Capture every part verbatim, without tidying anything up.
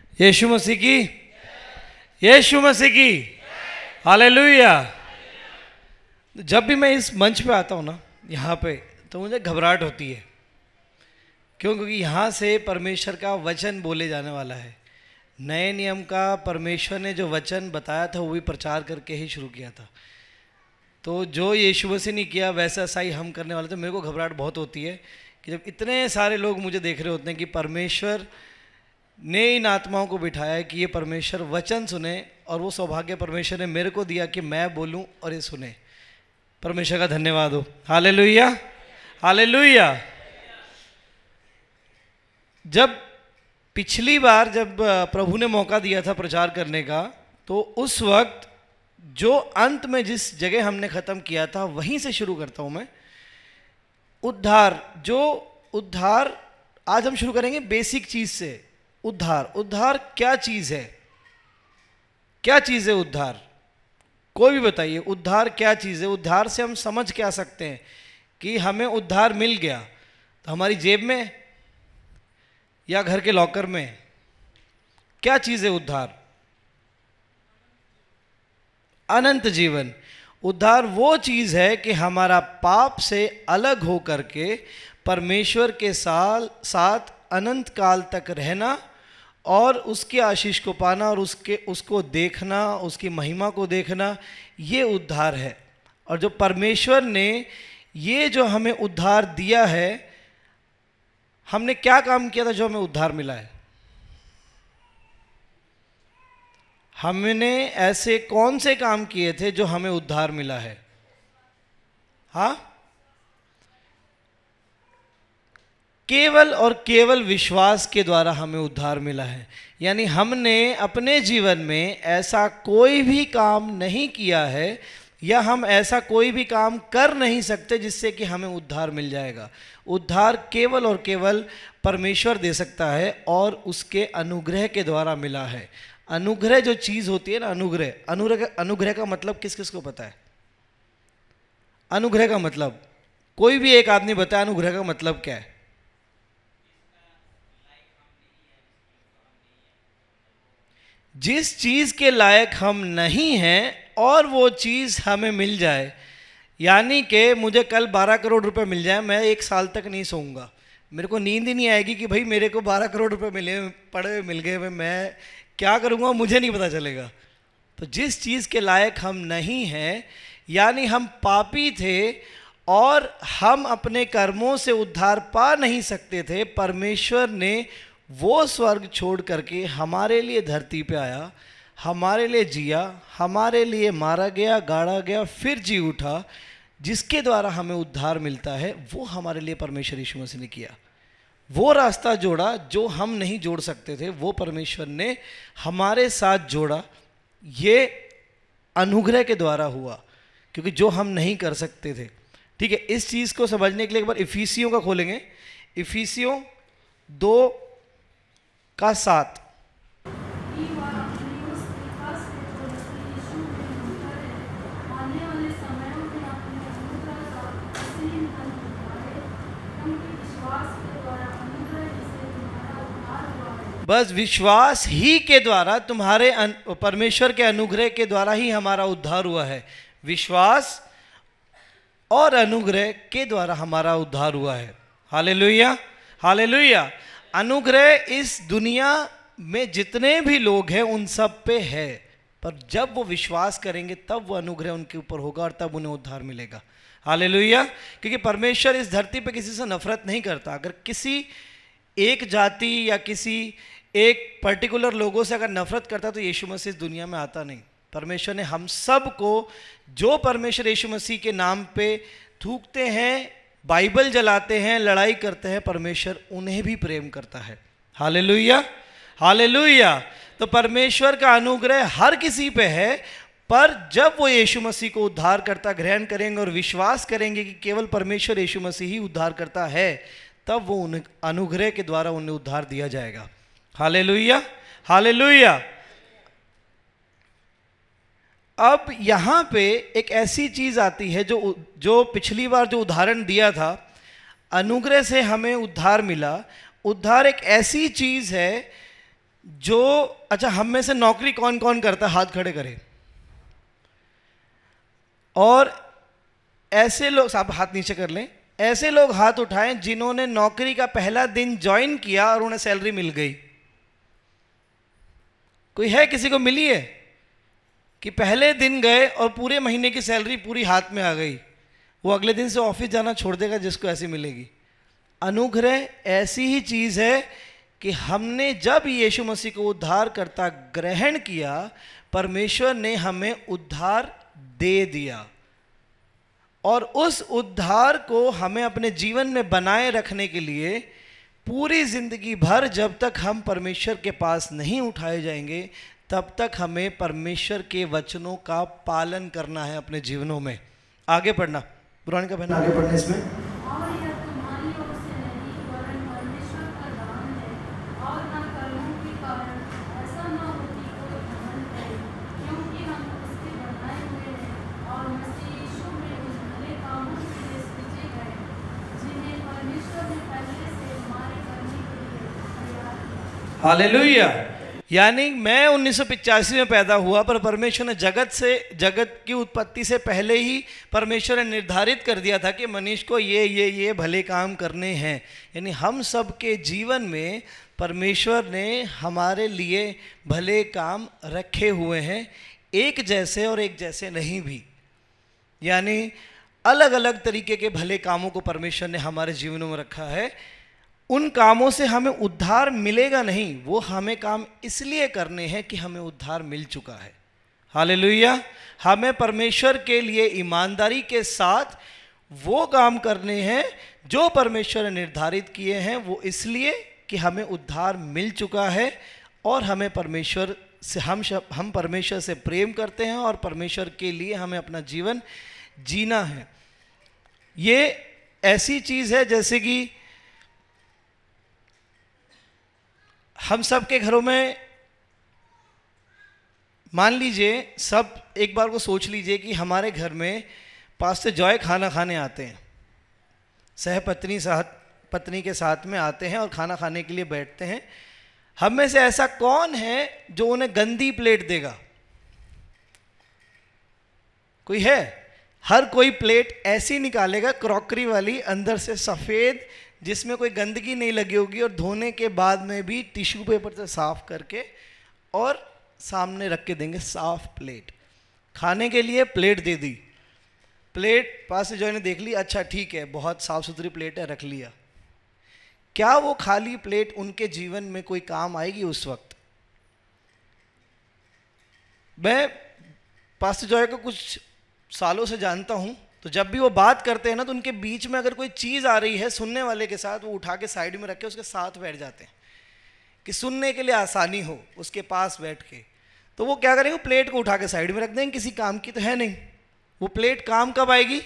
यीशु मसीह की, यीशु मसीह की हालेलुया। जब भी मैं इस मंच पे आता हूँ ना यहाँ पे, तो मुझे घबराहट होती है। क्यों? क्योंकि यहाँ से परमेश्वर का वचन बोले जाने वाला है। नए नियम का परमेश्वर ने जो वचन बताया था वो भी प्रचार करके ही शुरू किया था। तो जो यीशु मसीह ने किया वैसा सा ही हम करने वाले थे। मेरे को घबराहट बहुत होती है कि जब इतने सारे लोग मुझे देख रहे होते हैं कि परमेश्वर ने इन आत्माओं को बिठाया है कि ये परमेश्वर वचन सुने, और वो सौभाग्य परमेश्वर ने मेरे को दिया कि मैं बोलूं और ये सुने। परमेश्वर का धन्यवाद हो। Hallelujah, hallelujah. जब पिछली बार जब प्रभु ने मौका दिया था प्रचार करने का, तो उस वक्त जो अंत में जिस जगह हमने ख़त्म किया था वहीं से शुरू करता हूं मैं। उद्धार, जो उद्धार आज हम शुरू करेंगे बेसिक चीज़ से। उद्धार, उद्धार क्या चीज़ है? क्या चीज़ है उद्धार? कोई भी बताइए, उद्धार क्या चीज़ है? उद्धार से हम समझ क्या सकते हैं कि हमें उद्धार मिल गया? तो हमारी जेब में या घर के लॉकर में? क्या चीज़ है उद्धार? अनंत जीवन। उद्धार वो चीज़ है कि हमारा पाप से अलग हो करके परमेश्वर के साथ साथ अनंत काल तक रहना और उसके आशीष को पाना और उसके उसको देखना, उसकी महिमा को देखना, ये उद्धार है। और जो परमेश्वर ने ये जो हमें उद्धार दिया है, हमने क्या काम किया था जो हमें उद्धार मिला है? हमने ऐसे कौन से काम किए थे जो हमें उद्धार मिला है? हाँ, केवल और केवल विश्वास के द्वारा हमें उद्धार मिला है। यानी हमने अपने जीवन में ऐसा कोई भी काम नहीं किया है, या हम ऐसा कोई भी काम कर नहीं सकते जिससे कि हमें उद्धार मिल जाएगा। उद्धार केवल और केवल परमेश्वर दे सकता है और उसके अनुग्रह के द्वारा मिला है। अनुग्रह जो चीज़ होती है ना, अनुग्रह अनुग्रह अनुग्रह का मतलब किस किस को पता है? अनुग्रह का मतलब कोई भी एक आदमी बताए, अनुग्रह का मतलब क्या है? जिस चीज़ के लायक हम नहीं हैं और वो चीज़ हमें मिल जाए। यानी कि मुझे कल बारह करोड़ रुपए मिल जाए, मैं एक साल तक नहीं सोऊंगा। मेरे को नींद ही नहीं आएगी कि भाई मेरे को बारह करोड़ रुपए मिले पड़े हुए मिल गए, मैं क्या करूँगा मुझे नहीं पता चलेगा। तो जिस चीज़ के लायक हम नहीं हैं, यानी हम पापी थे और हम अपने कर्मों से उद्धार पा नहीं सकते थे, परमेश्वर ने वो स्वर्ग छोड़ करके हमारे लिए धरती पे आया, हमारे लिए जिया, हमारे लिए मारा गया, गाड़ा गया, फिर जी उठा, जिसके द्वारा हमें उद्धार मिलता है। वो हमारे लिए परमेश्वर यीशु मसीह ने किया। वो रास्ता जोड़ा जो हम नहीं जोड़ सकते थे, वो परमेश्वर ने हमारे साथ जोड़ा। ये अनुग्रह के द्वारा हुआ, क्योंकि जो हम नहीं कर सकते थे। ठीक है, इस चीज़ को समझने के लिए एक बार इफिसियों का खोलेंगे। इफिसियों दो का सात। बस विश्वास ही के द्वारा तुम्हारे परमेश्वर के अनुग्रह के द्वारा ही हमारा उद्धार हुआ है। विश्वास और अनुग्रह के द्वारा हमारा उद्धार हुआ है। Hallelujah, hallelujah. अनुग्रह इस दुनिया में जितने भी लोग हैं उन सब पे है, पर जब वो विश्वास करेंगे तब वो अनुग्रह उनके ऊपर होगा और तब उन्हें उद्धार मिलेगा। हालेलुया। क्योंकि परमेश्वर इस धरती पे किसी से नफरत नहीं करता। अगर किसी एक जाति या किसी एक पर्टिकुलर लोगों से अगर नफरत करता तो यीशु मसीह इस दुनिया में आता नहीं। परमेश्वर ने हम सब को, जो परमेश्वर यीशु मसीह के नाम पे थूकते हैं, बाइबल जलाते हैं, लड़ाई करते हैं, परमेश्वर उन्हें भी प्रेम करता है। Hallelujah, hallelujah. तो परमेश्वर का अनुग्रह हर किसी पे है, पर जब वो यीशु मसीह को उद्धार करता ग्रहण करेंगे और विश्वास करेंगे कि केवल परमेश्वर यीशु मसीह ही उद्धार करता है, तब वो उन्हें अनुग्रह के द्वारा उन्हें उद्धार दिया जाएगा। Hallelujah, hallelujah. अब यहाँ पे एक ऐसी चीज़ आती है जो जो पिछली बार जो उदाहरण दिया था, अनुग्रह से हमें उद्धार मिला। उद्धार एक ऐसी चीज़ है जो, अच्छा हम में से नौकरी कौन कौन करता है, हाथ खड़े करें। और ऐसे लोग, आप हाथ नीचे कर लें, ऐसे लोग हाथ उठाएं जिन्होंने नौकरी का पहला दिन ज्वाइन किया और उन्हें सैलरी मिल गई। कोई है, किसी को मिली है कि पहले दिन गए और पूरे महीने की सैलरी पूरी हाथ में आ गई? वो अगले दिन से ऑफिस जाना छोड़ देगा जिसको ऐसी मिलेगी। अनुग्रह ऐसी ही चीज है कि हमने जब यीशु मसीह को उद्धार करता ग्रहण किया, परमेश्वर ने हमें उद्धार दे दिया, और उस उद्धार को हमें अपने जीवन में बनाए रखने के लिए पूरी जिंदगी भर, जब तक हम परमेश्वर के पास नहीं उठाए जाएंगे, तब तक हमें परमेश्वर के वचनों का पालन करना है अपने जीवनों में। आगे पढ़ना, पुराने का बहन आगे पढ़ना इसमें। और यह तुम्हारी ओर से नहीं वरन परमेश्वर का दान है, और न कर्मों के कारण, ऐसा न हो कि कोई घमंड करे, क्योंकि हम उसके बनाए हुए हैं और मसीह यीशु में उस भले कामों के लिए सृजे गए, जिन्हें परमेश्वर ने पहले से हमारे करने के लिए तैयार किया। हालेलुया। यानी मैं उन्नीस सौ पिचासी में पैदा हुआ, पर परमेश्वर ने जगत से जगत की उत्पत्ति से पहले ही परमेश्वर ने निर्धारित कर दिया था कि मनीष को ये ये ये भले काम करने हैं। यानी हम सब के जीवन में परमेश्वर ने हमारे लिए भले काम रखे हुए हैं, एक जैसे और एक जैसे नहीं भी। यानी अलग अलग तरीके के भले कामों को परमेश्वर ने हमारे जीवनों में रखा है। उन कामों से हमें उद्धार मिलेगा नहीं, वो हमें काम इसलिए करने हैं कि हमें उद्धार मिल चुका है। हालेलुया। हमें परमेश्वर के लिए ईमानदारी के साथ वो काम करने हैं जो परमेश्वर ने निर्धारित किए हैं, वो इसलिए कि हमें उद्धार मिल चुका है और हमें परमेश्वर से हम हम परमेश्वर से प्रेम करते हैं और परमेश्वर के लिए हमें अपना जीवन जीना है। ये ऐसी चीज़ है जैसे कि हम सब के घरों में, मान लीजिए सब एक बार को सोच लीजिए कि हमारे घर में पास्टर जॉय खाना खाने आते हैं, सहपत्नी साथ पत्नी के साथ में आते हैं और खाना खाने के लिए बैठते हैं। हम में से ऐसा कौन है जो उन्हें गंदी प्लेट देगा? कोई है? हर कोई प्लेट ऐसी निकालेगा, क्रॉकरी वाली, अंदर से सफ़ेद, जिसमें कोई गंदगी नहीं लगी होगी, और धोने के बाद में भी टिश्यू पेपर से साफ करके और सामने रख के देंगे साफ प्लेट। खाने के लिए प्लेट दे दी, प्लेट पास से जो ने देख ली, अच्छा ठीक है बहुत साफ सुथरी प्लेट है, रख लिया। क्या वो खाली प्लेट उनके जीवन में कोई काम आएगी उस वक्त? मैं पास्टर जॉय को कुछ सालों से जानता हूं, तो जब भी वो बात करते हैं ना, तो उनके बीच में अगर कोई चीज़ आ रही है सुनने वाले के साथ, वो उठा के साइड में रख के उसके साथ बैठ जाते हैं कि सुनने के लिए आसानी हो, उसके पास बैठ के। तो वो क्या करेंगे, प्लेट को उठा के साइड में रख देंगे, किसी काम की तो है नहीं। वो प्लेट काम कब आएगी?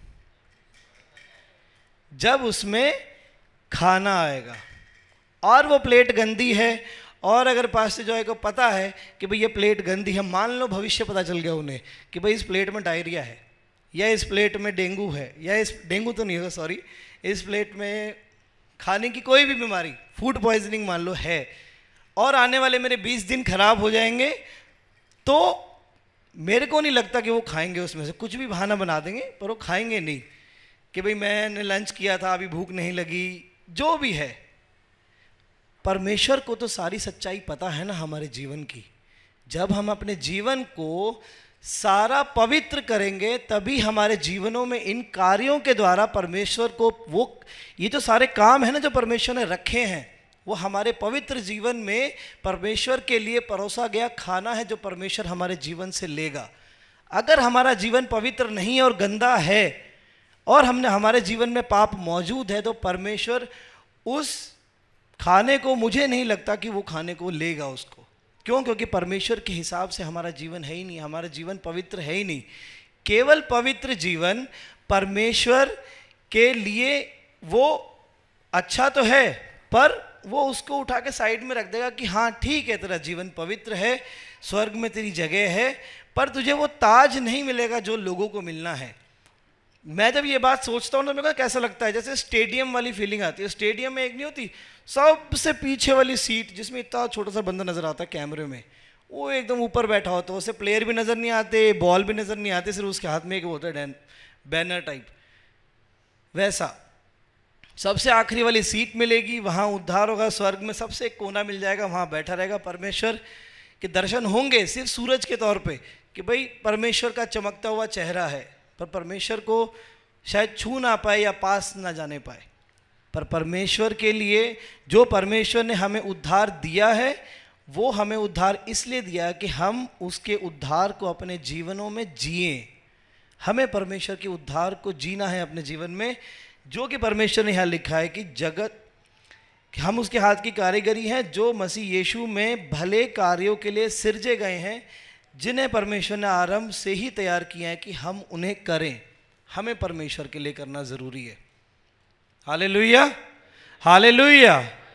जब उसमें खाना आएगा। और वो प्लेट गंदी है, और अगर पास्टर जॉय को पता है कि भाई ये प्लेट गंदी है, मान लो भविष्य पता चल गया उन्हें कि भाई इस प्लेट में डायरिया है, या इस प्लेट में डेंगू है, या इस डेंगू तो नहीं होगा सॉरी, इस प्लेट में खाने की कोई भी बीमारी, फूड पॉइजनिंग मान लो है, और आने वाले मेरे बीस दिन खराब हो जाएंगे, तो मेरे को नहीं लगता कि वो खाएंगे उसमें से, कुछ भी बहाना बना देंगे, पर वो खाएंगे नहीं कि भाई मैंने लंच किया था अभी भूख नहीं लगी, जो भी है। परमेश्वर को तो सारी सच्चाई पता है ना हमारे जीवन की। जब हम अपने जीवन को सारा पवित्र करेंगे, तभी हमारे जीवनों में इन कार्यों के द्वारा परमेश्वर को, वो ये जो सारे काम है ना जो परमेश्वर ने रखे हैं, वो हमारे पवित्र जीवन में परमेश्वर के लिए परोसा गया खाना है जो परमेश्वर हमारे जीवन से लेगा। अगर हमारा जीवन पवित्र नहीं है और गंदा है, और हमने हमारे जीवन में पाप मौजूद है, तो परमेश्वर उस खाने को, मुझे नहीं लगता कि वो खाने को लेगा उसको। क्यों? क्योंकि परमेश्वर के हिसाब से हमारा जीवन है ही नहीं, हमारा जीवन पवित्र है ही नहीं। केवल पवित्र जीवन परमेश्वर के लिए वो अच्छा तो है, पर वो उसको उठा के साइड में रख देगा कि हाँ ठीक है तेरा जीवन पवित्र है, स्वर्ग में तेरी जगह है, पर तुझे वो ताज नहीं मिलेगा जो लोगों को मिलना है। मैं जब ये बात सोचता हूँ ना, मेरे को कैसा लगता है जैसे स्टेडियम वाली फीलिंग आती है। स्टेडियम में एक नहीं होती सबसे पीछे वाली सीट जिसमें इतना छोटा सा बंदा नजर आता है कैमरे में, वो एकदम ऊपर बैठा होता है, उसे प्लेयर भी नजर नहीं आते, बॉल भी नजर नहीं आते, सिर्फ उसके हाथ में एक होता है बैनर टाइप। वैसा सबसे आखिरी वाली सीट मिलेगी, वहाँ उद्धार होगा, स्वर्ग में सबसे एक कोना मिल जाएगा, वहाँ बैठा रहेगा, परमेश्वर के दर्शन होंगे सिर्फ सूरज के तौर पे कि भाई परमेश्वर का चमकता हुआ चेहरा है, पर परमेश्वर को शायद छू ना पाए या पास ना जाने पाए। पर परमेश्वर के लिए जो परमेश्वर ने हमें उद्धार दिया है, वो हमें उद्धार इसलिए दिया कि हम उसके उद्धार को अपने जीवनों में जिए। हमें परमेश्वर के उद्धार को जीना है अपने जीवन में, जो कि परमेश्वर ने यहाँ लिखा है कि जगत कि हम उसके हाथ की कारीगरी हैं, जो मसीह यीशु में भले कार्यों के लिए सिरजे गए हैं, जिन्हें परमेश्वर ने आरंभ से ही तैयार किया है कि हम उन्हें करें। हमें परमेश्वर के लिए करना ज़रूरी है। Hallelujah, hallelujah.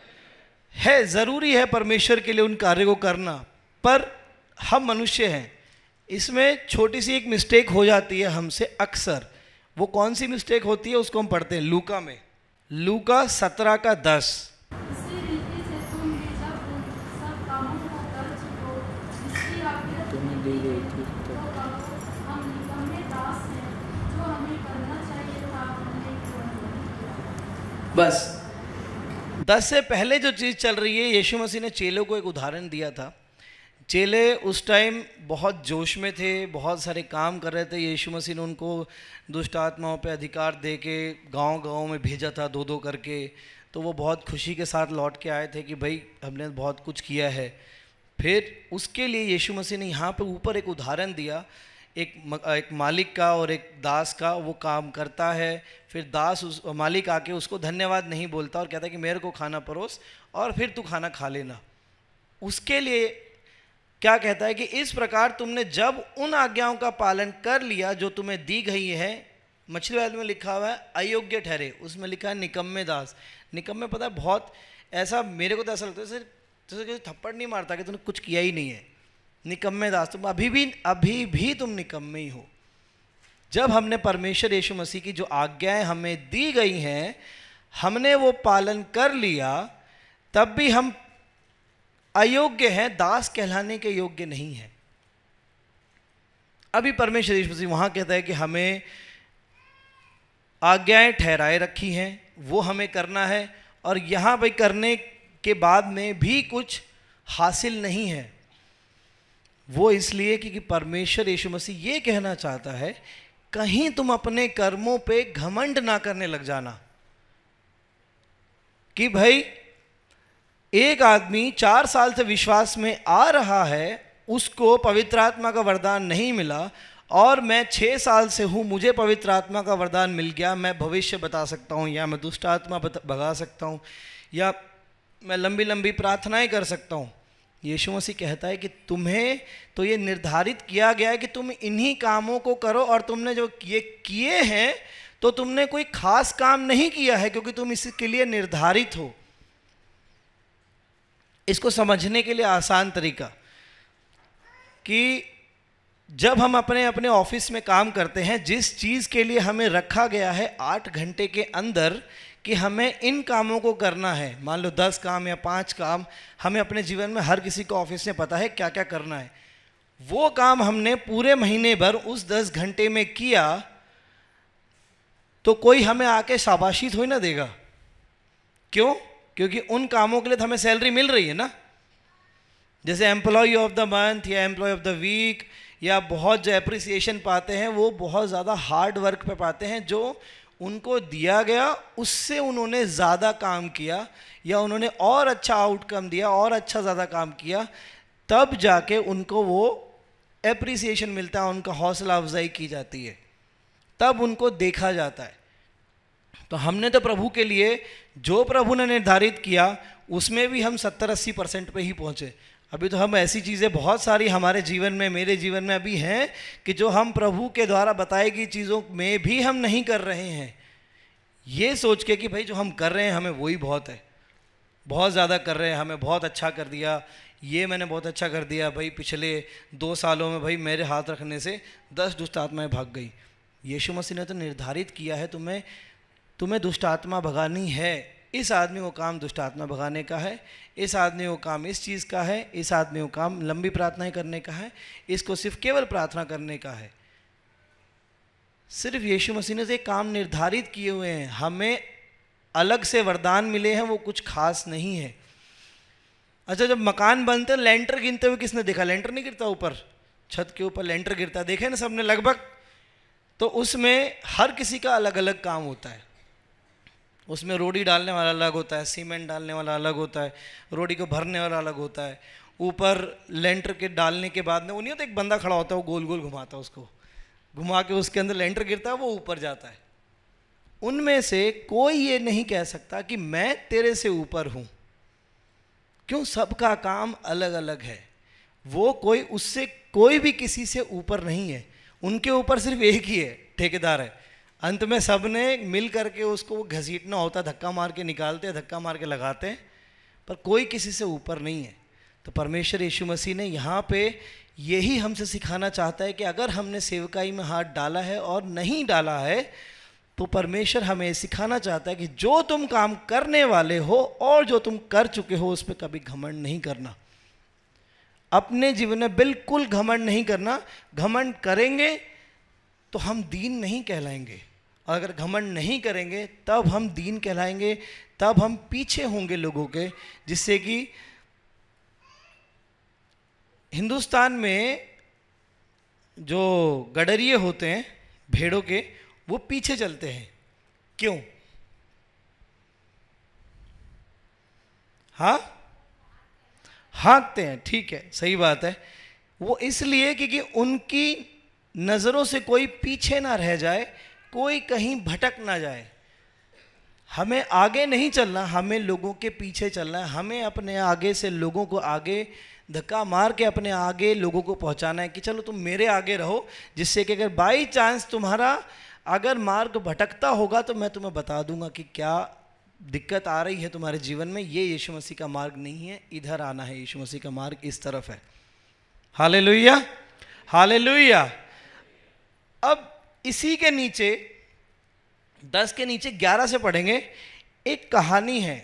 है ज़रूरी है परमेश्वर के लिए उन कार्यों को करना, पर हम मनुष्य हैं, इसमें छोटी सी एक मिस्टेक हो जाती है हमसे अक्सर। वो कौन सी मिस्टेक होती है उसको हम पढ़ते हैं लूका में, लूका सत्रह का दस। इसी रीति से तुम भी जब उन सब कामों को कर चुको जिसकी आज्ञा तुम्हें दी गई थी, तो कहो हम निकम्मे दास हैं, जो हमें करना चाहिए था हमने क्यों नहीं किया। बस दस से पहले जो चीज़ चल रही है, यीशु मसीह ने चेलों को एक उदाहरण दिया था। चेले उस टाइम बहुत जोश में थे, बहुत सारे काम कर रहे थे। यीशु मसीह ने उनको दुष्ट आत्माओं पे अधिकार दे के गाँव-गाँव में भेजा था दो दो करके, तो वो बहुत खुशी के साथ लौट के आए थे कि भाई हमने बहुत कुछ किया है। फिर उसके लिए यीशु मसीह ने यहाँ पे ऊपर एक उदाहरण दिया, एक एक मालिक का और एक दास का। वो काम करता है, फिर दास उस मालिक आके उसको धन्यवाद नहीं बोलता और कहता है कि मेरे को खाना परोस और फिर तू खाना खा लेना। उसके लिए क्या कहता है कि इस प्रकार तुमने जब उन आज्ञाओं का पालन कर लिया जो तुम्हें दी गई है, मछली वाले में लिखा हुआ है अयोग्य ठहरे, उसमें लिखा है निकम्मे दास। निकम्मे पता है बहुत ऐसा, मेरे को तो ऐसा लगता है जैसे जैसे किसी थप्पड़ नहीं मारता कि तुमने कुछ किया ही नहीं है। निकम्मे दास, तुम अभी भी अभी भी तुम निकम्मे ही हो। जब हमने परमेश्वर यीशु मसीह की जो आज्ञाएं हमें दी गई हैं, हमने वो पालन कर लिया, तब भी हम अयोग्य हैं, दास कहलाने के योग्य नहीं है। अभी परमेश्वर यीशु मसीह वहां कहता है कि हमें आज्ञाएं ठहराए रखी हैं, वो हमें करना है, और यहां भाई करने के बाद में भी कुछ हासिल नहीं है। वो इसलिए कि परमेश्वर यीशु मसीह ये कहना चाहता है, कहीं तुम अपने कर्मों पे घमंड ना करने लग जाना कि भाई एक आदमी चार साल से विश्वास में आ रहा है, उसको पवित्र आत्मा का वरदान नहीं मिला, और मैं छः साल से हूँ, मुझे पवित्र आत्मा का वरदान मिल गया, मैं भविष्य बता सकता हूँ, या मैं दुष्ट आत्मा भगा सकता हूँ, या मैं लंबी लंबी प्रार्थनाएं कर सकता हूँ। यीशु मसीह कहता है कि तुम्हें तो ये निर्धारित किया गया है कि तुम इन्हीं कामों को करो, और तुमने जो ये किए हैं तो तुमने कोई खास काम नहीं किया है, क्योंकि तुम इसके लिए निर्धारित हो। इसको समझने के लिए आसान तरीका कि जब हम अपने अपने ऑफिस में काम करते हैं, जिस चीज़ के लिए हमें रखा गया है आठ घंटे के अंदर कि हमें इन कामों को करना है, मान लो दस काम या पाँच काम, हमें अपने जीवन में हर किसी को ऑफिस में पता है क्या क्या करना है। वो काम हमने पूरे महीने भर उस दस घंटे में किया, तो कोई हमें आके शाबाशी थोड़ी ना देगा। क्यों? क्योंकि उन कामों के लिए तो हमें सैलरी मिल रही है ना। जैसे एम्प्लॉय ऑफ द मंथ या एम्प्लॉय ऑफ द वीक, या बहुत जो अप्रिसिएशन पाते हैं वो बहुत ज़्यादा हार्ड वर्क पे पाते हैं, जो उनको दिया गया उससे उन्होंने ज़्यादा काम किया, या उन्होंने और अच्छा आउटकम दिया, और अच्छा ज़्यादा काम किया, तब जाके उनको वो अप्रिसिएशन मिलता है, उनका हौसला अफजाई की जाती है, तब उनको देखा जाता है। तो हमने तो प्रभु के लिए जो प्रभु ने निर्धारित किया उसमें भी हम सत्तर अस्सी परसेंट पे ही पहुँचे। अभी तो हम ऐसी चीज़ें बहुत सारी हमारे जीवन में, मेरे जीवन में अभी हैं कि जो हम प्रभु के द्वारा बताई गई चीज़ों में भी हम नहीं कर रहे हैं, ये सोच के कि भाई जो हम कर रहे हैं हमें वही बहुत है, बहुत ज़्यादा कर रहे हैं, हमें बहुत अच्छा कर दिया, ये मैंने बहुत अच्छा कर दिया, भाई पिछले दो सालों में भाई मेरे हाथ रखने से दस दुष्ट आत्माएं भाग गई, यीशु मसीह ने तो निर्धारित किया है तुम्हें तुम्हें दुष्ट आत्मा भगानी है, इस आदमी को काम दुष्ट आत्मा भगाने का है, इस आदमी को काम इस चीज़ का है, इस आदमी को काम लंबी प्रार्थनाएं करने का है, इसको सिर्फ केवल प्रार्थना करने का है। सिर्फ यीशु मसीह ने एक काम निर्धारित किए हुए हैं। हमें अलग से वरदान मिले हैं, वो कुछ खास नहीं है। अच्छा, जब मकान बनते लेंटर गिनते हुए किसने देखा? लेंटर नहीं गिरता ऊपर, छत के ऊपर लेंटर गिरता, देखे ना सबने लगभग। तो उसमें हर किसी का अलग अलग काम होता है। उसमें रोड़ी डालने वाला अलग होता है, सीमेंट डालने वाला अलग होता है, रोड़ी को भरने वाला अलग होता है, ऊपर लेंटर के डालने के बाद में वो नहीं होता एक बंदा खड़ा होता है, वो गोल गोल घुमाता है, उसको घुमा के उसके अंदर लेंटर गिरता है, वो ऊपर जाता है। उनमें से कोई ये नहीं कह सकता कि मैं तेरे से ऊपर हूँ। क्यों? सबका काम अलग अलग है। वो कोई उससे कोई भी किसी से ऊपर नहीं है। उनके ऊपर सिर्फ एक ही है, ठेकेदार है। अंत में सब ने मिल करके उसको घसीटना होता, धक्का मार के निकालते हैं, धक्का मार के लगाते हैं, पर कोई किसी से ऊपर नहीं है। तो परमेश्वर यीशु मसीह ने यहाँ पे यही हमसे सिखाना चाहता है कि अगर हमने सेवकाई में हाथ डाला है और नहीं डाला है, तो परमेश्वर हमें सिखाना चाहता है कि जो तुम काम करने वाले हो और जो तुम कर चुके हो उस पर कभी घमंड नहीं करना। अपने जीवन में बिल्कुल घमंड नहीं करना। घमंड करेंगे तो हम दीन नहीं कहलाएंगे, और अगर घमंड नहीं करेंगे तब हम दीन कहलाएंगे, तब हम पीछे होंगे लोगों के। जिससे कि हिंदुस्तान में जो गडरिये होते हैं भेड़ों के, वो पीछे चलते हैं। क्यों? हाँ, हाँकते हैं, ठीक है, सही बात है। वो इसलिए क्योंकि उनकी नज़रों से कोई पीछे ना रह जाए, कोई कहीं भटक ना जाए। हमें आगे नहीं चलना, हमें लोगों के पीछे चलना है। हमें अपने आगे से लोगों को आगे धक्का मार के अपने आगे लोगों को पहुंचाना है कि चलो तुम मेरे आगे रहो, जिससे कि अगर बाई चांस तुम्हारा अगर मार्ग भटकता होगा तो मैं तुम्हें बता दूंगा कि क्या दिक्कत आ रही है तुम्हारे जीवन में। ये यीशु मसीह का मार्ग नहीं है, इधर आना है। यीशु मसीह का मार्ग इस तरफ है। Hallelujah, hallelujah. अब इसी के नीचे दस के नीचे ग्यारह से पढ़ेंगे। एक कहानी है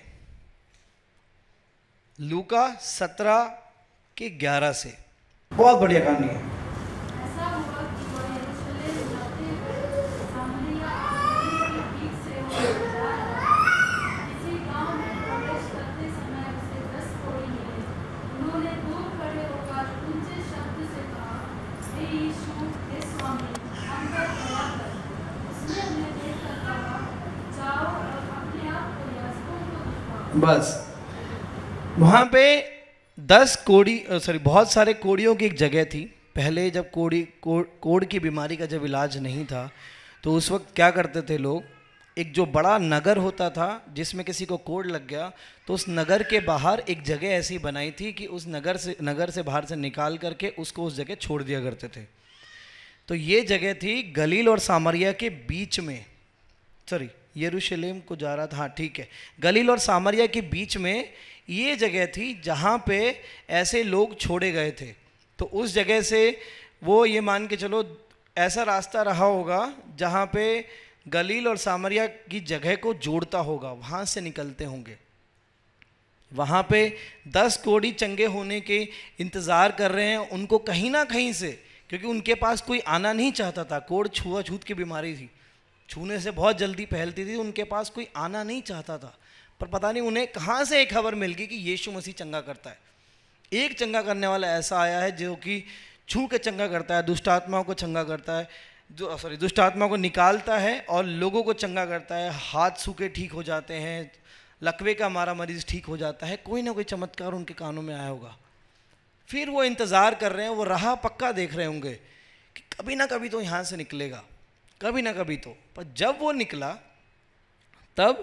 लूका सत्रह के ग्यारह से, बहुत बढ़िया कहानी है। ऐसा हुआ कि वह यरूशलेम जाते हुए सामरिया और गलील के बीच से होकर जा रहा था। किसी गांव में प्रवेश करते समय उसे दस कोढ़ी मिले। उन्होंने दूर खड़े होकर ऊंचे शब्द से कहा, हे यीशु, हे स्वामी, हम पर दया कर। उसने उन्हें देखकर कहा, जाओ और अपने आप को याजकों को दिखाओ। बस वहाँ पे दस कोड़ी सॉरी बहुत सारे कोड़ियों की एक जगह थी। पहले जब कोड़ी कोड़ कोड़ की बीमारी का जब इलाज नहीं था, तो उस वक्त क्या करते थे लोग, एक जो बड़ा नगर होता था जिसमें किसी को कोड़ लग गया, तो उस नगर के बाहर एक जगह ऐसी बनाई थी कि उस नगर से नगर से बाहर से निकाल करके उसको उस जगह छोड़ दिया करते थे। तो ये जगह थी गलील और सामरिया के बीच में, सॉरी यरूशलेम को जा रहा था, हाँ ठीक है, गलील और सामरिया के बीच में ये जगह थी जहाँ पे ऐसे लोग छोड़े गए थे। तो उस जगह से वो ये मान के चलो ऐसा रास्ता रहा होगा जहाँ पे गलील और सामरिया की जगह को जोड़ता होगा, वहाँ से निकलते होंगे। वहाँ पे दस कोढ़ी चंगे होने के इंतज़ार कर रहे हैं उनको कहीं ना कहीं से, क्योंकि उनके पास कोई आना नहीं चाहता था। कोढ़ छुआछूत की बीमारी थी, छूने से बहुत जल्दी फैलती थी, उनके पास कोई आना नहीं चाहता था। पर पता नहीं उन्हें कहाँ से एक खबर मिल गई कि यीशु मसीह चंगा करता है। एक चंगा करने वाला ऐसा आया है जो कि छू के चंगा करता है, दुष्ट आत्माओं को चंगा करता है, जो सॉरी दुष्ट आत्माओं को निकालता है और लोगों को चंगा करता है। हाथ सूखे ठीक हो जाते हैं, लकवे का हमारा मरीज ठीक हो जाता है। कोई ना कोई चमत्कार उनके कानों में आया होगा। फिर वो इंतज़ार कर रहे हैं, वो राह पक्का देख रहे होंगे कि कभी ना कभी तो यहाँ से निकलेगा, कभी ना कभी तो। पर जब वो निकला तब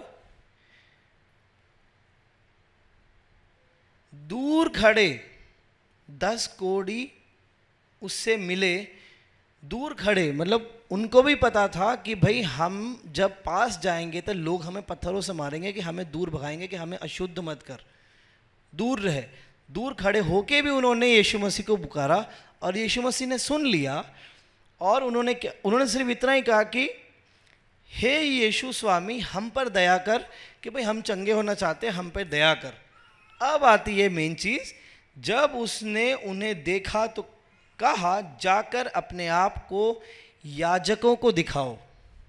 दूर खड़े दस कोढ़ी उससे मिले। दूर खड़े मतलब उनको भी पता था कि भाई हम जब पास जाएंगे तो लोग हमें पत्थरों से मारेंगे, कि हमें दूर भगाएंगे, कि हमें अशुद्ध मत कर, दूर रहे। दूर खड़े होके भी उन्होंने यीशु मसीह को पुकारा और यीशु मसीह ने सुन लिया और उन्होंने क्या, उन्होंने सिर्फ इतना ही कहा कि हे यीशु स्वामी हम पर दया कर, कि भाई हम चंगे होना चाहते हैं, हम पर दया कर। अब आती है मेन चीज, जब उसने उन्हें देखा तो कहा जाकर अपने आप को याजकों को दिखाओ।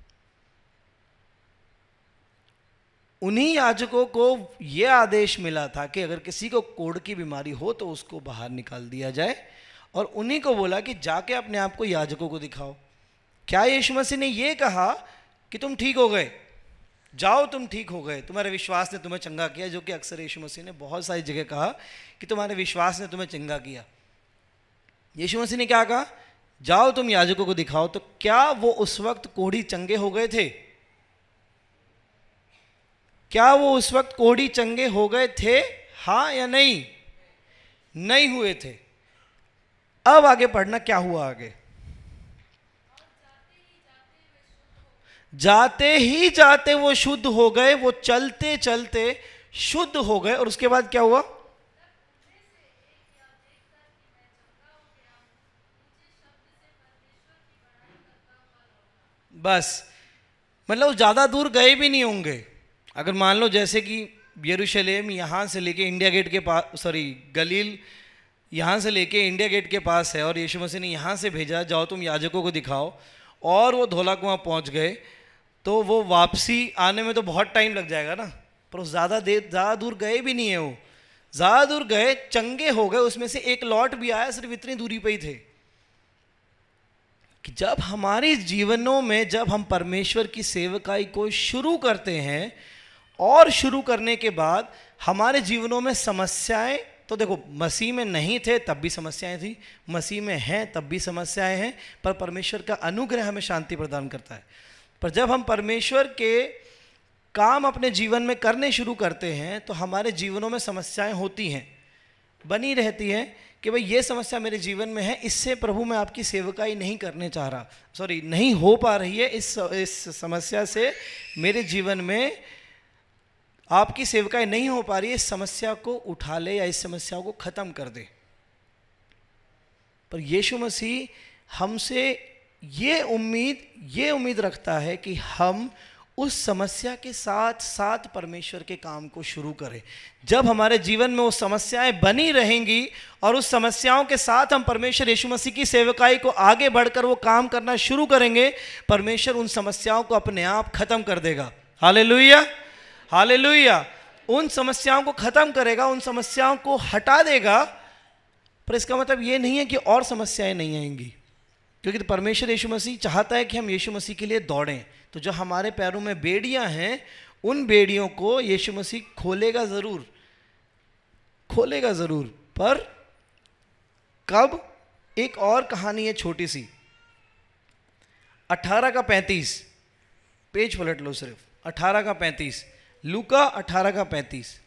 उन्हीं याजकों को यह आदेश मिला था कि अगर किसी को कोढ़ की बीमारी हो तो उसको बाहर निकाल दिया जाए, और उन्हीं को बोला कि जाके अपने आप को याजकों को दिखाओ। क्या यीशु मसीह ने यह कहा कि तुम ठीक हो गए, जाओ तुम ठीक हो गए, तुम्हारे विश्वास ने तुम्हें चंगा किया, जो कि अक्सर यीशु मसीह ने बहुत सारी जगह कहा कि तुम्हारे विश्वास ने तुम्हें चंगा किया। यीशु मसीह ने क्या कहा? जाओ तुम याजकों को दिखाओ। तो क्या वो उस वक्त कोढ़ी चंगे हो गए थे? क्या वो उस वक्त कोढ़ी चंगे हो गए थे? हाँ या नहीं? नहीं हुए थे। अब आगे पढ़ना, क्या हुआ आगे? जाते ही जाते वो शुद्ध हो गए, वो चलते चलते शुद्ध हो गए। और उसके बाद क्या हुआ? बस, मतलब ज़्यादा दूर गए भी नहीं होंगे। अगर मान लो जैसे कि यरूशलेम यहाँ से लेके इंडिया गेट के पास, सॉरी गलील यहाँ से लेके इंडिया गेट के पास है, और यीशु मसीह ने यहाँ से भेजा जाओ तुम याजकों को दिखाओ, और वो धौला कुआं पहुँच गए, तो वो वापसी आने में तो बहुत टाइम लग जाएगा ना। पर ज़्यादा देर ज़्यादा दूर गए भी नहीं है, वो ज़्यादा दूर गए, चंगे हो गए। उसमें से एक लौट भी आया, सिर्फ इतनी दूरी पे ही थे। कि जब हमारे जीवनों में, जब हम परमेश्वर की सेवकाई को शुरू करते हैं, और शुरू करने के बाद हमारे जीवनों में समस्याएं, तो देखो मसीह में नहीं थे तब भी समस्याएं थी, मसीह में हैं तब भी समस्याएं हैं, पर परमेश्वर का अनुग्रह हमें शांति प्रदान करता है। पर जब हम परमेश्वर के काम अपने जीवन में करने शुरू करते हैं तो हमारे जीवनों में समस्याएं होती हैं, बनी रहती हैं कि भाई ये समस्या मेरे जीवन में है, इससे प्रभु मैं आपकी सेवकाई नहीं करने चाह रहा, सॉरी नहीं हो पा रही है, इस इस समस्या से मेरे जीवन में आपकी सेवकाई नहीं हो पा रही है, इस समस्या को उठा ले या इस समस्या को ख़त्म कर दे। पर यीशु मसीह हमसे ये उम्मीद ये उम्मीद रखता है कि हम उस समस्या के साथ साथ परमेश्वर के काम को शुरू करें। जब हमारे जीवन में वो समस्याएं बनी रहेंगी और उस समस्याओं के साथ हम परमेश्वर यीशु मसीह की सेवकाई को आगे बढ़कर वो काम करना शुरू करेंगे, परमेश्वर उन समस्याओं को अपने आप खत्म कर देगा। Hallelujah, hallelujah. उन समस्याओं को खत्म करेगा, उन समस्याओं को हटा देगा। पर इसका मतलब ये नहीं है कि और समस्याएं नहीं आएंगी, क्योंकि परमेश्वर यीशु मसीह चाहता है कि हम यीशु मसीह के लिए दौड़ें। तो जो हमारे पैरों में बेड़ियां हैं, उन बेड़ियों को यीशु मसीह खोलेगा ज़रूर, खोलेगा ज़रूर। पर कब? एक और कहानी है छोटी सी, अठारह का पैंतीस, पेज पलट लो सिर्फ, अठारह का पैंतीस, लूका अठारह का पैंतीस।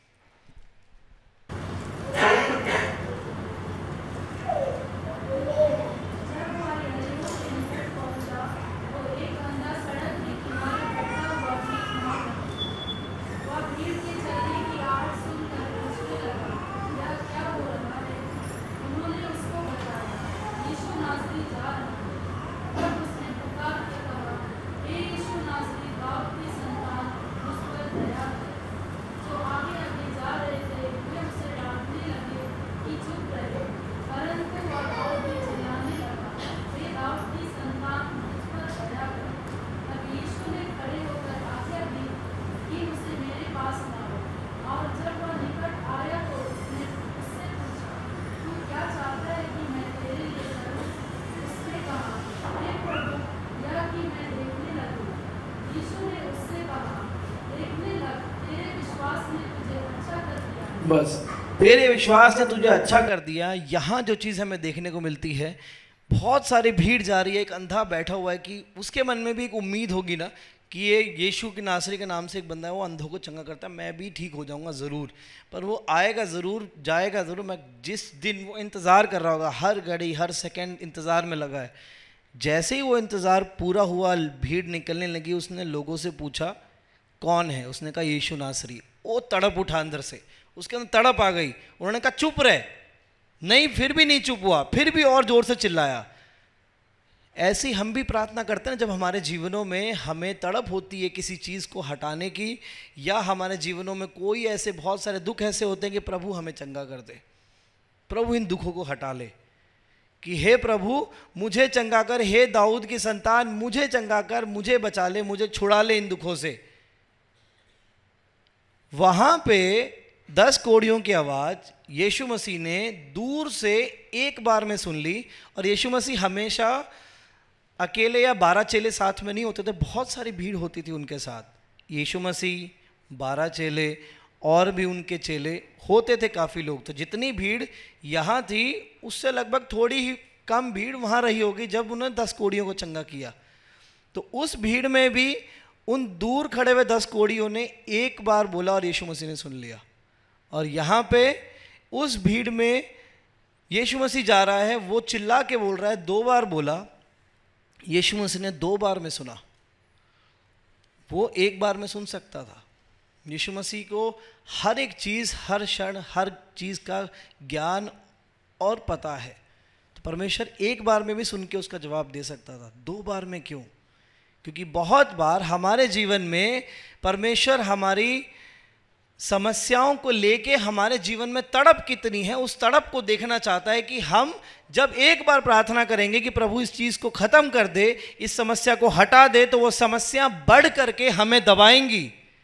बस, तेरे विश्वास ने तुझे अच्छा कर दिया। यहाँ जो चीज़ हमें देखने को मिलती है, बहुत सारी भीड़ जा रही है, एक अंधा बैठा हुआ है कि उसके मन में भी एक उम्मीद होगी ना कि ये यीशु की नासरी के नाम से एक बंदा है, वो अंधों को चंगा करता है, मैं भी ठीक हो जाऊंगा ज़रूर। पर वो आएगा ज़रूर, जाएगा ज़रूर। मैं जिस दिन वो इंतज़ार कर रहा होगा, हर घड़ी हर सेकंड इंतज़ार में लगा है। जैसे ही वो इंतज़ार पूरा हुआ, भीड़ निकलने लगी, उसने लोगों से पूछा कौन है? उसने कहा यीशु नासरी। वो तड़प उठा अंदर से, उसके अंदर तड़प आ गई। उन्होंने कहा चुप रहे, नहीं, फिर भी नहीं चुप हुआ, फिर भी और जोर से चिल्लाया। ऐसी हम भी प्रार्थना करते हैं जब हमारे जीवनों में हमें तड़प होती है किसी चीज़ को हटाने की, या हमारे जीवनों में कोई ऐसे बहुत सारे दुख ऐसे होते हैं कि प्रभु हमें चंगा कर दे, प्रभु इन दुखों को हटा ले, कि हे प्रभु मुझे चंगा कर, हे दाऊद की संतान मुझे चंगा कर, मुझे बचा ले, मुझे छुड़ा ले इन दुखों से। वहां पे दस कोड़ियों की आवाज यीशु मसीह ने दूर से एक बार में सुन ली। और यीशु मसीह हमेशा अकेले या बारह चेले साथ में नहीं होते थे, बहुत सारी भीड़ होती थी उनके साथ। यीशु मसीह, बारह चेले और भी उनके चेले होते थे, काफ़ी लोग। तो जितनी भीड़ यहाँ थी उससे लगभग थोड़ी ही कम भीड़ वहाँ रही होगी जब उन्होंने दस कोड़ियों को चंगा किया। तो उस भीड़ में भी उन दूर खड़े हुए दस कोड़ियों ने एक बार बोला और यीशु मसीह ने सुन लिया। और यहाँ पे उस भीड़ में यीशु मसीह जा रहा है, वो चिल्ला के बोल रहा है, दो बार बोला, यीशु मसीह ने दो बार में सुना। वो एक बार में सुन सकता था। यीशु मसीह को हर एक चीज़, हर क्षण, हर चीज़ का ज्ञान और पता है। तो परमेश्वर एक बार में भी सुन के उसका जवाब दे सकता था, दो बार में क्यों? क्योंकि बहुत बार हमारे जीवन में परमेश्वर हमारी समस्याओं को लेके हमारे जीवन में तड़प कितनी है, उस तड़प को देखना चाहता है कि हम जब एक बार प्रार्थना करेंगे कि प्रभु इस चीज़ को ख़त्म कर दे, इस समस्या को हटा दे, तो वो समस्या बढ़ करके हमें दबाएंगी,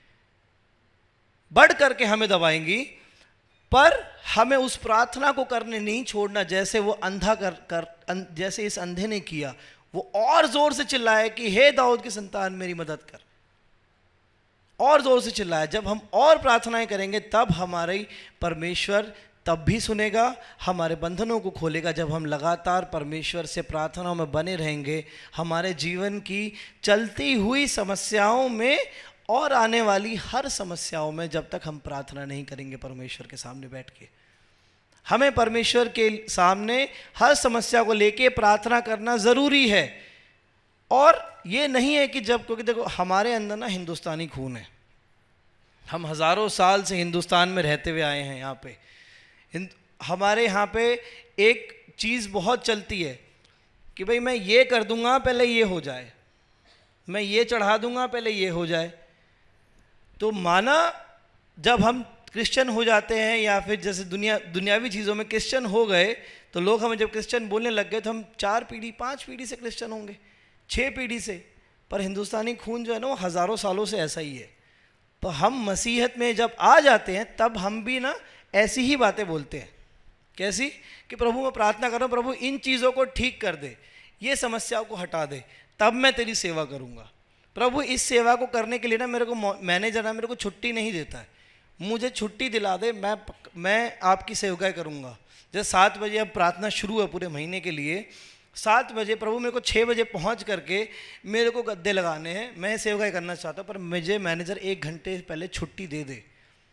बढ़ करके हमें दबाएंगी। पर हमें उस प्रार्थना को करने नहीं छोड़ना, जैसे वो अंधा कर कर अं, जैसे इस अंधे ने किया। वो और जोर से चिल्लाया कि हे दाऊद की संतान मेरी मदद कर, और जोर से चिल्लाया। जब हम और प्रार्थनाएं करेंगे तब हमारी परमेश्वर तब भी सुनेगा, हमारे बंधनों को खोलेगा। जब हम लगातार परमेश्वर से प्रार्थनाओं में बने रहेंगे, हमारे जीवन की चलती हुई समस्याओं में और आने वाली हर समस्याओं में जब तक हम प्रार्थना नहीं करेंगे परमेश्वर के सामने बैठ के, हमें परमेश्वर के सामने हर समस्या को लेके प्रार्थना करना ज़रूरी है। और ये नहीं है कि जब, क्योंकि देखो हमारे अंदर ना हिंदुस्तानी खून है, हम हज़ारों साल से हिंदुस्तान में रहते हुए आए हैं। यहाँ पे हमारे यहाँ पे एक चीज़ बहुत चलती है कि भाई मैं ये कर दूंगा पहले ये हो जाए, मैं ये चढ़ा दूंगा पहले ये हो जाए। तो माना जब हम क्रिश्चियन हो जाते हैं, या फिर जैसे दुनिया दुनियावी चीज़ों में क्रिश्चियन हो गए, तो लोग हमें जब क्रिश्चियन बोलने लग गए तो हम चार पीढ़ी पांच पीढ़ी से क्रिश्चियन होंगे, छः पीढ़ी से। पर हिंदुस्तानी खून जो है ना वो हज़ारों सालों से ऐसा ही है। तो हम मसीहत में जब आ जाते हैं तब हम भी ना ऐसी ही बातें बोलते हैं। कैसी? कि प्रभु मैं प्रार्थना कर रहा हूँ, प्रभु इन चीज़ों को ठीक कर दे, ये समस्याओं को हटा दे, तब मैं तेरी सेवा करूँगा। प्रभु इस सेवा को करने के लिए ना मेरे को मैनेजर ना मेरे को छुट्टी नहीं देता है, मुझे छुट्टी दिला दे, मैं मैं आपकी सेवकाई करूँगा। जैसे सात बजे अब प्रार्थना शुरू है पूरे महीने के लिए, सात बजे प्रभु मेरे को छः बजे पहुंच करके मेरे को गद्दे लगाने हैं, मैं सेवकाई करना चाहता हूँ, पर मुझे मैनेजर एक घंटे पहले छुट्टी दे दे।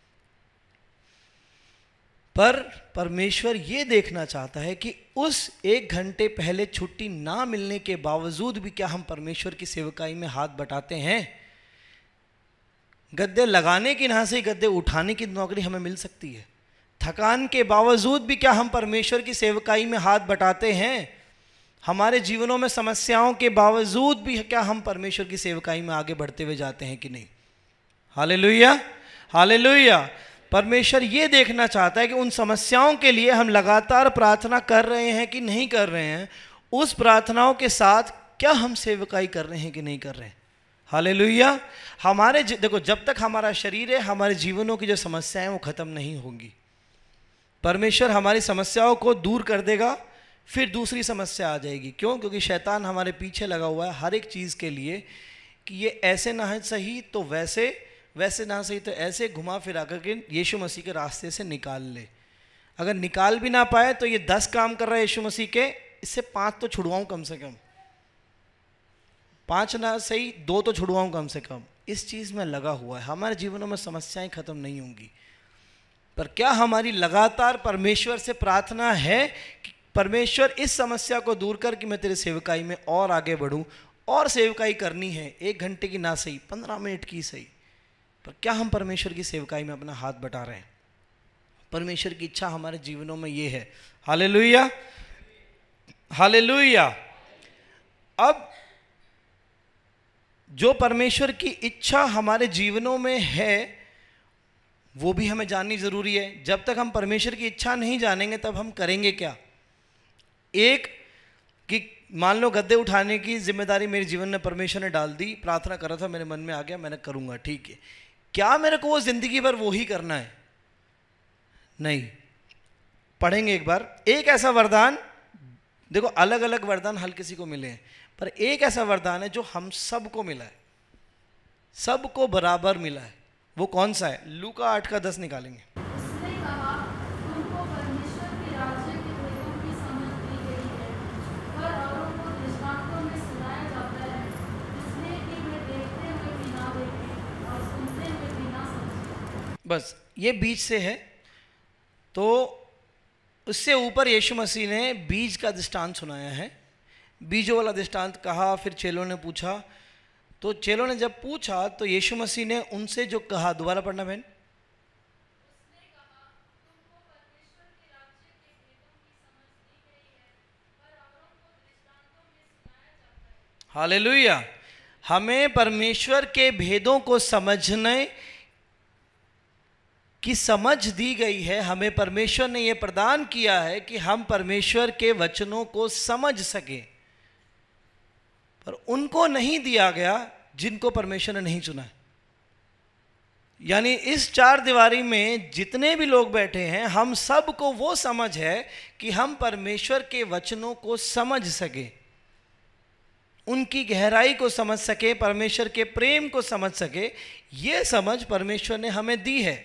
पर परमेश्वर ये देखना चाहता है कि उस एक घंटे पहले छुट्टी ना मिलने के बावजूद भी क्या हम परमेश्वर की सेवकाई में हाथ बटाते हैं? गद्दे लगाने की ना से गद्दे उठाने की नौकरी हमें मिल सकती है। थकान के बावजूद भी क्या हम परमेश्वर की सेवकाई में हाथ बटाते हैं? हमारे जीवनों में समस्याओं के बावजूद भी क्या हम परमेश्वर की सेवकाई में आगे बढ़ते हुए जाते हैं कि नहीं? Hallelujah, hallelujah. परमेश्वर ये देखना चाहता है कि उन समस्याओं के लिए हम लगातार प्रार्थना कर रहे हैं कि नहीं कर रहे हैं, उस प्रार्थनाओं के साथ क्या हम सेवकाई कर रहे हैं कि नहीं कर रहे हैं। हालेलुया। हमारे देखो जब तक हमारा शरीर है, हमारे जीवनों की जो समस्याएं वो ख़त्म नहीं होंगी। परमेश्वर हमारी समस्याओं को दूर कर देगा, फिर दूसरी समस्या आ जाएगी। क्यों? क्योंकि शैतान हमारे पीछे लगा हुआ है हर एक चीज़ के लिए कि ये ऐसे ना है सही तो वैसे, वैसे ना सही तो ऐसे, घुमा फिरा करके यीशु मसीह के रास्ते से निकाल ले। अगर निकाल भी ना पाए तो ये दस काम कर रहा है यीशु मसीह के, इससे पाँच तो छुड़वाऊँ कम से कम, पाँच ना सही दो तो छुड़वाऊँ कम से कम। इस चीज़ में लगा हुआ है। हमारे जीवनों में समस्याएं ख़त्म नहीं होंगी, पर क्या हमारी लगातार परमेश्वर से प्रार्थना है कि परमेश्वर इस समस्या को दूर कर कि मैं तेरे सेवकाई में और आगे बढ़ूं, और सेवकाई करनी है, एक घंटे की ना सही, पंद्रह मिनट की सही, पर क्या हम परमेश्वर की सेवकाई में अपना हाथ बटा रहे हैं? परमेश्वर की इच्छा हमारे जीवनों में ये है। Hallelujah, hallelujah. अब जो परमेश्वर की इच्छा हमारे जीवनों में है वो भी हमें जाननी जरूरी है। जब तक हम परमेश्वर की इच्छा नहीं जानेंगे तब हम करेंगे क्या? एक कि मान लो गद्दे उठाने की जिम्मेदारी मेरे जीवन में परमेश्वर ने डाल दी, प्रार्थना कर रहा था, मेरे मन में आ गया, मैंने करूंगा, ठीक है। क्या मेरे को वो जिंदगी भर वो ही करना है? नहीं। पढ़ेंगे एक बार। एक ऐसा वरदान, देखो अलग अलग वरदान हर किसी को मिले हैं, पर एक ऐसा वरदान है जो हम सबको मिला है, सबको बराबर मिला है। वो कौन सा है? लूका आठ का दस निकालेंगे। उसने कहा, तुमको परमेश्वर के राज्य के भेदों की समझ दी गई है, पर औरों को दृष्टांतों में सुनाया जाता है, इसलिए कि वे देखते हुए भी ना देखें और सुनते हुए भी ना समझें। बस ये बीज से है। तो उससे ऊपर यीशु मसीह ने बीज का दृष्टांत सुनाया है। बीजों वाला दृष्टांत कहा, फिर चेलों ने पूछा। तो चेलों ने जब पूछा तो यीशु मसीह ने उनसे जो कहा, दोबारा पढ़ना बहन। उसने कहा, तुमको परमेश्वर के राज्य के भेदों की समझ दी गई है, पर औरों को दृष्टांतों में सुनाया जाता है। हालेलुया। हमें परमेश्वर के भेदों को समझने की समझ दी गई है। हमें परमेश्वर ने यह प्रदान किया है कि हम परमेश्वर के वचनों को समझ सकें, पर उनको नहीं दिया गया जिनको परमेश्वर ने नहीं चुना है। यानी इस चार दीवारी में जितने भी लोग बैठे हैं, हम सबको वो समझ है कि हम परमेश्वर के वचनों को समझ सके, उनकी गहराई को समझ सके, परमेश्वर के प्रेम को समझ सके। ये समझ परमेश्वर ने हमें दी है।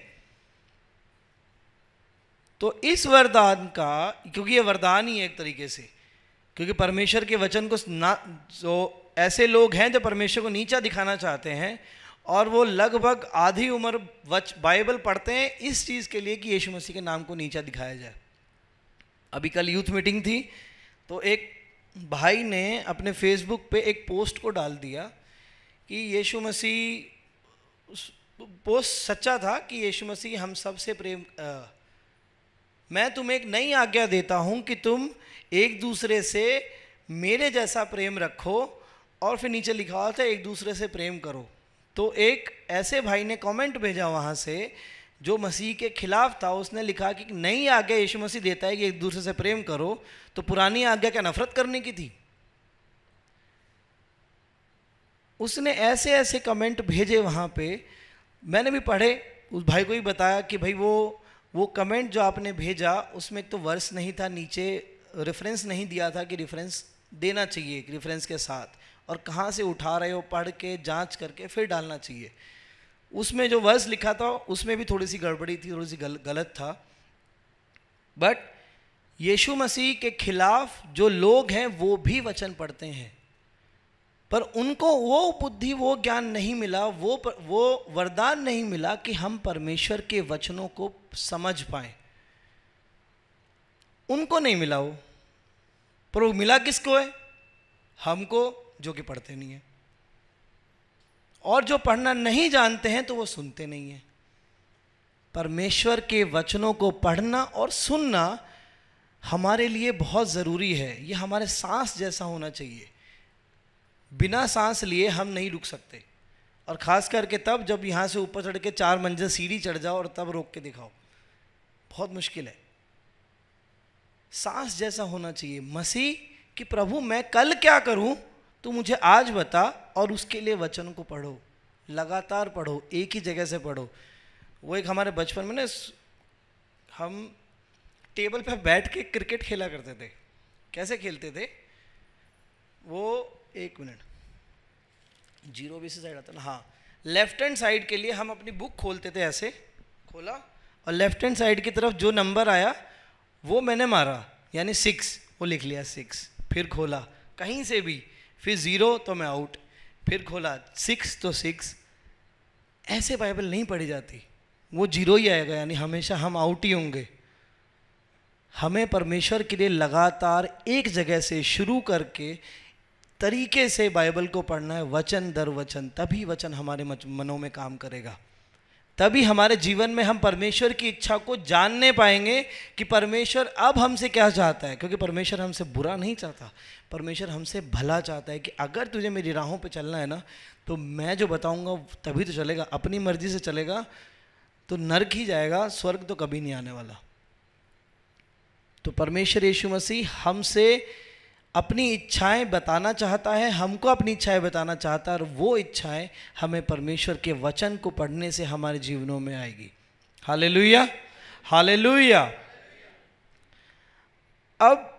तो इस वरदान का, क्योंकि ये वरदान ही है एक तरीके से, क्योंकि परमेश्वर के वचन को ना, जो ऐसे लोग हैं जो परमेश्वर को नीचा दिखाना चाहते हैं और वो लगभग आधी उम्र वच बाइबल पढ़ते हैं इस चीज़ के लिए कि यीशु मसीह के नाम को नीचा दिखाया जाए। अभी कल यूथ मीटिंग थी तो एक भाई ने अपने फेसबुक पे एक पोस्ट को डाल दिया कि यीशु मसीह, पोस्ट सच्चा था कि यीशु मसीह हम सब से प्रेम, आ, मैं तुम्हें एक नई आज्ञा देता हूं कि तुम एक दूसरे से मेरे जैसा प्रेम रखो, और फिर नीचे लिखा हुआ था एक दूसरे से प्रेम करो। तो एक ऐसे भाई ने कमेंट भेजा वहाँ से जो मसीह के खिलाफ था। उसने लिखा कि नई आज्ञा यीशु मसीह देता है कि एक दूसरे से प्रेम करो, तो पुरानी आज्ञा क्या नफरत करने की थी? उसने ऐसे ऐसे कमेंट भेजे वहाँ पे, मैंने भी पढ़े, उस भाई को ही बताया कि भाई वो वो कमेंट जो आपने भेजा उसमें एक तो वर्स नहीं था, नीचे रेफरेंस नहीं दिया था कि रेफरेंस देना चाहिए रेफरेंस के साथ, और कहाँ से उठा रहे हो पढ़ के जांच करके फिर डालना चाहिए। उसमें जो वर्स लिखा था उसमें भी थोड़ी सी गड़बड़ी थी, थोड़ी सी गल, गलत था। बट यीशु मसीह के खिलाफ जो लोग हैं वो भी वचन पढ़ते हैं, पर उनको वो बुद्धि, वो ज्ञान नहीं मिला, वो वो वरदान नहीं मिला कि हम परमेश्वर के वचनों को समझ पाएं। उनको नहीं मिला वो, पर वो मिला किसको है? हमको, जो कि पढ़ते नहीं है। और जो पढ़ना नहीं जानते हैं तो वो सुनते नहीं है। परमेश्वर के वचनों को पढ़ना और सुनना हमारे लिए बहुत ज़रूरी है। ये हमारे सांस जैसा होना चाहिए। बिना सांस लिए हम नहीं रुक सकते, और ख़ास करके तब जब यहाँ से ऊपर चढ़ के चार मंजिल सीढ़ी चढ़ जाओ और तब रोक के दिखाओ, बहुत मुश्किल है। सांस जैसा होना चाहिए। मसीह कि प्रभु मैं कल क्या करूं, तू मुझे आज बता, और उसके लिए वचन को पढ़ो, लगातार पढ़ो, एक ही जगह से पढ़ो। वो एक हमारे बचपन में ना, हम टेबल पे बैठ के क्रिकेट खेला करते थे। कैसे खेलते थे वो, एक मिनट, जीरो बी से साइड आता ना, हाँ, लेफ्ट हैंड साइड के लिए हम अपनी बुक खोलते थे, ऐसे खोला और लेफ्ट हैंड साइड की तरफ जो नंबर आया वो मैंने मारा, यानी सिक्स, वो लिख लिया सिक्स। फिर खोला कहीं से भी, फिर ज़ीरो तो मैं आउट, फिर खोला सिक्स तो सिक्स। ऐसे बाइबल नहीं पढ़ी जाती, वो जीरो ही आएगा, यानी हमेशा हम आउट ही होंगे। हमें परमेश्वर के लिए लगातार एक जगह से शुरू करके तरीके से बाइबल को पढ़ना है, वचन दर वचन, तभी वचन हमारे मनों में काम करेगा। तभी हमारे जीवन में हम परमेश्वर की इच्छा को जानने पाएंगे कि परमेश्वर अब हमसे क्या चाहता है। क्योंकि परमेश्वर हमसे बुरा नहीं चाहता, परमेश्वर हमसे भला चाहता है कि अगर तुझे मेरी राहों पे चलना है ना, तो मैं जो बताऊंगा तभी तो चलेगा। अपनी मर्जी से चलेगा तो नरक ही जाएगा, स्वर्ग तो कभी नहीं आने वाला। तो परमेश्वर यीशु मसीह हमसे अपनी इच्छाएं बताना चाहता है, हमको अपनी इच्छाएं बताना चाहता है, और वो इच्छाएं हमें परमेश्वर के वचन को पढ़ने से हमारे जीवनों में आएगी। Hallelujah, hallelujah. अब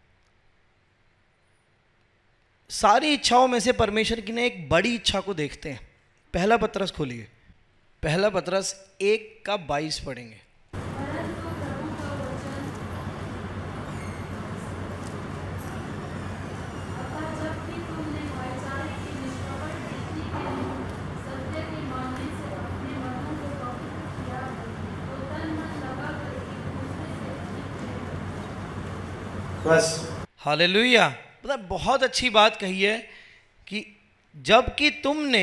सारी इच्छाओं में से परमेश्वर की ने एक बड़ी इच्छा को देखते हैं। पहला पत्रस खोलिए, पहला पत्रस एक का बाईस पढ़ेंगे। बस हालेलुया। मतलब बहुत अच्छी बात कही है कि जबकि तुमने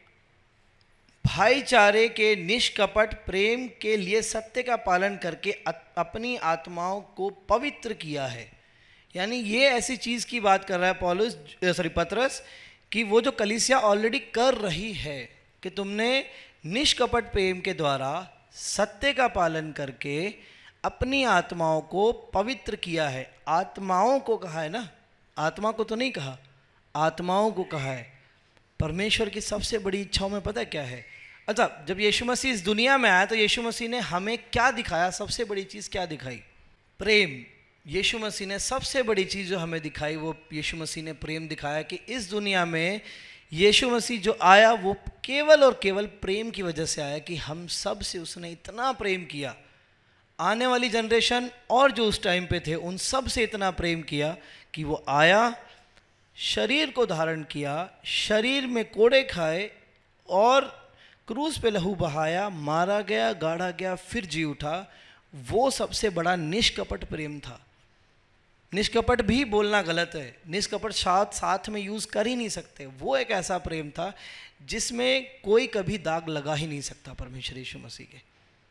भाईचारे के निष्कपट प्रेम के लिए सत्य का पालन करके अपनी आत्माओं को पवित्र किया है। यानी ये ऐसी चीज़ की बात कर रहा है पौलुस, सॉरी पत्रस, कि वो जो कलीसिया ऑलरेडी कर रही है कि तुमने निष्कपट प्रेम के द्वारा सत्य का पालन करके अपनी आत्माओं को पवित्र किया है। आत्माओं को कहा है ना, आत्मा को तो नहीं कहा, आत्माओं को कहा है। परमेश्वर की सबसे बड़ी इच्छाओं में पता है क्या है? अच्छा, जब यीशु मसीह इस दुनिया में आया तो यीशु मसीह ने हमें क्या दिखाया? सबसे बड़ी चीज़ क्या दिखाई? प्रेम। यीशु मसीह ने सबसे बड़ी चीज़ जो हमें दिखाई वो यीशु मसीह ने प्रेम दिखाया कि इस दुनिया में यीशु मसीह जो आया वो केवल और केवल प्रेम की वजह से आया, कि हम सब से उसने इतना प्रेम किया, आने वाली जनरेशन और जो उस टाइम पे थे उन सब से इतना प्रेम किया कि वो आया, शरीर को धारण किया, शरीर में कोड़े खाए और क्रूस पे लहू बहाया, मारा गया, गाड़ा गया, फिर जी उठा। वो सबसे बड़ा निष्कपट प्रेम था। निष्कपट भी बोलना गलत है, निष्कपट साथ साथ में यूज़ कर ही नहीं सकते। वो एक ऐसा प्रेम था जिसमें कोई कभी दाग लगा ही नहीं सकता परमेश्वर यीशु मसीह के।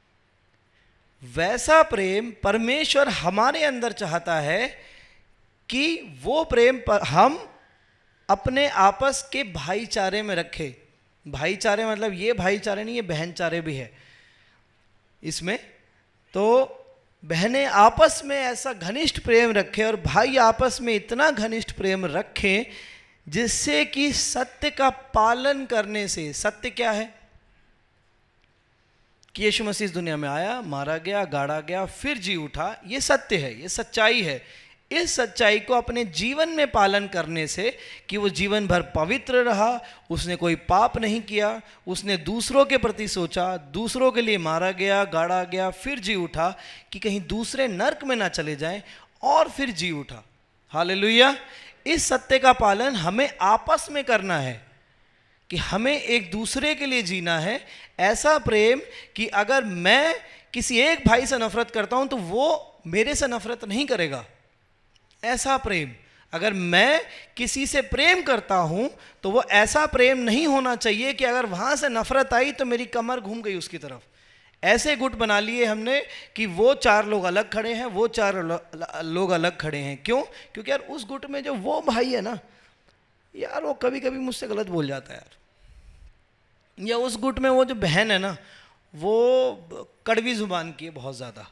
वैसा प्रेम परमेश्वर हमारे अंदर चाहता है कि वो प्रेम पर हम अपने आपस के भाईचारे में रखें। भाईचारे मतलब ये भाईचारे नहीं, ये बहनचारे भी है इसमें। तो बहनें आपस में ऐसा घनिष्ठ प्रेम रखें और भाई आपस में इतना घनिष्ठ प्रेम रखें जिससे कि सत्य का पालन करने से, सत्य क्या है? कि यीशु मसीह इस दुनिया में आया, मारा गया, गाड़ा गया, फिर जी उठा। ये सत्य है, ये सच्चाई है। इस सच्चाई को अपने जीवन में पालन करने से कि वो जीवन भर पवित्र रहा, उसने कोई पाप नहीं किया, उसने दूसरों के प्रति सोचा, दूसरों के लिए मारा गया, गाड़ा गया, फिर जी उठा, कि कहीं दूसरे नर्क में ना चले जाएं, और फिर जी उठा। हालेलुया। इस सत्य का पालन हमें आपस में करना है कि हमें एक दूसरे के लिए जीना है। ऐसा प्रेम कि अगर मैं किसी एक भाई से नफरत करता हूं तो वो मेरे से नफरत नहीं करेगा। ऐसा प्रेम, अगर मैं किसी से प्रेम करता हूं तो वो ऐसा प्रेम नहीं होना चाहिए कि अगर वहां से नफरत आई तो मेरी कमर घूम गई उसकी तरफ। ऐसे गुट बना लिए हमने कि वो चार लोग अलग खड़े हैं, वो चार लोग अलग खड़े हैं। क्यों? क्योंकि यार उस गुट में जो वो भाई है ना यार, वो कभी कभी मुझसे गलत बोल जाता है यार। या उस गुट में वो जो बहन है ना वो कड़वी जुबान की है बहुत ज़्यादा,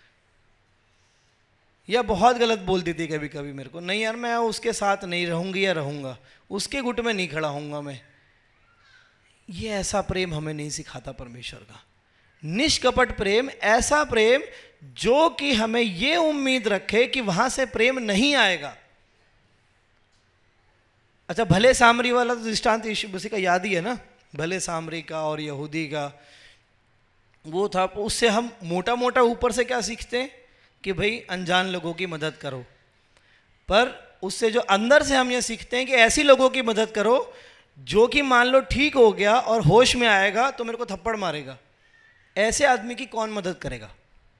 या बहुत गलत बोल देती है कभी कभी मेरे को। नहीं यार, मैं उसके साथ नहीं रहूँगी या रहूँगा, उसके गुट में नहीं खड़ा हूँगा मैं। ये ऐसा प्रेम हमें नहीं सिखाता परमेश्वर का। निष्कपट प्रेम, ऐसा प्रेम जो कि हमें ये उम्मीद रखे कि वहाँ से प्रेम नहीं आएगा। अच्छा, भले सामरी वाला तो दृष्टांत यीशु मसीह का याद ही है ना, भले सामरी का और यहूदी का वो था। उससे हम मोटा मोटा ऊपर से क्या सीखते हैं कि भाई अनजान लोगों की मदद करो, पर उससे जो अंदर से हम ये सीखते हैं कि ऐसी लोगों की मदद करो जो कि मान लो ठीक हो गया और होश में आएगा तो मेरे को थप्पड़ मारेगा। ऐसे आदमी की कौन मदद करेगा?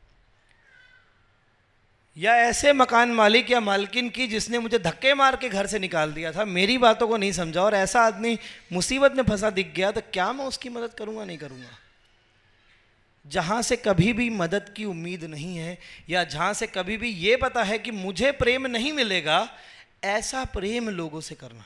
या ऐसे मकान मालिक या मालकिन की जिसने मुझे धक्के मार के घर से निकाल दिया था, मेरी बातों को नहीं समझा, और ऐसा आदमी मुसीबत में फंसा दिख गया, तो क्या मैं उसकी मदद करूंगा? नहीं करूंगा। जहाँ से कभी भी मदद की उम्मीद नहीं है, या जहाँ से कभी भी ये पता है कि मुझे प्रेम नहीं मिलेगा, ऐसा प्रेम लोगों से करना।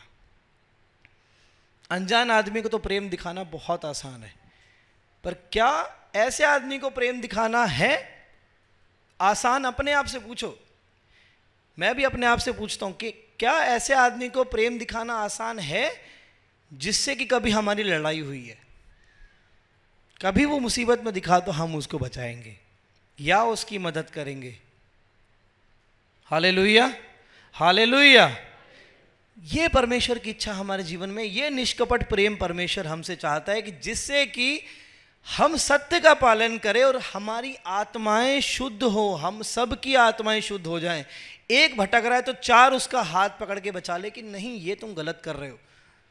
अनजान आदमी को तो प्रेम दिखाना बहुत आसान है, पर क्या ऐसे आदमी को प्रेम दिखाना है आसान? अपने आप से पूछो। मैं भी अपने आप से पूछता हूँ कि क्या ऐसे आदमी को प्रेम दिखाना आसान है जिससे कि कभी हमारी लड़ाई हुई है? कभी वो मुसीबत में दिखा तो हम उसको बचाएंगे या उसकी मदद करेंगे। Hallelujah, hallelujah. ये परमेश्वर की इच्छा हमारे जीवन में, ये निष्कपट प्रेम परमेश्वर हमसे चाहता है कि जिससे कि हम सत्य का पालन करें और हमारी आत्माएं शुद्ध हो, हम सबकी आत्माएं शुद्ध हो जाएं। एक भटक रहा है तो चार उसका हाथ पकड़ के बचा ले कि नहीं, ये तुम गलत कर रहे हो।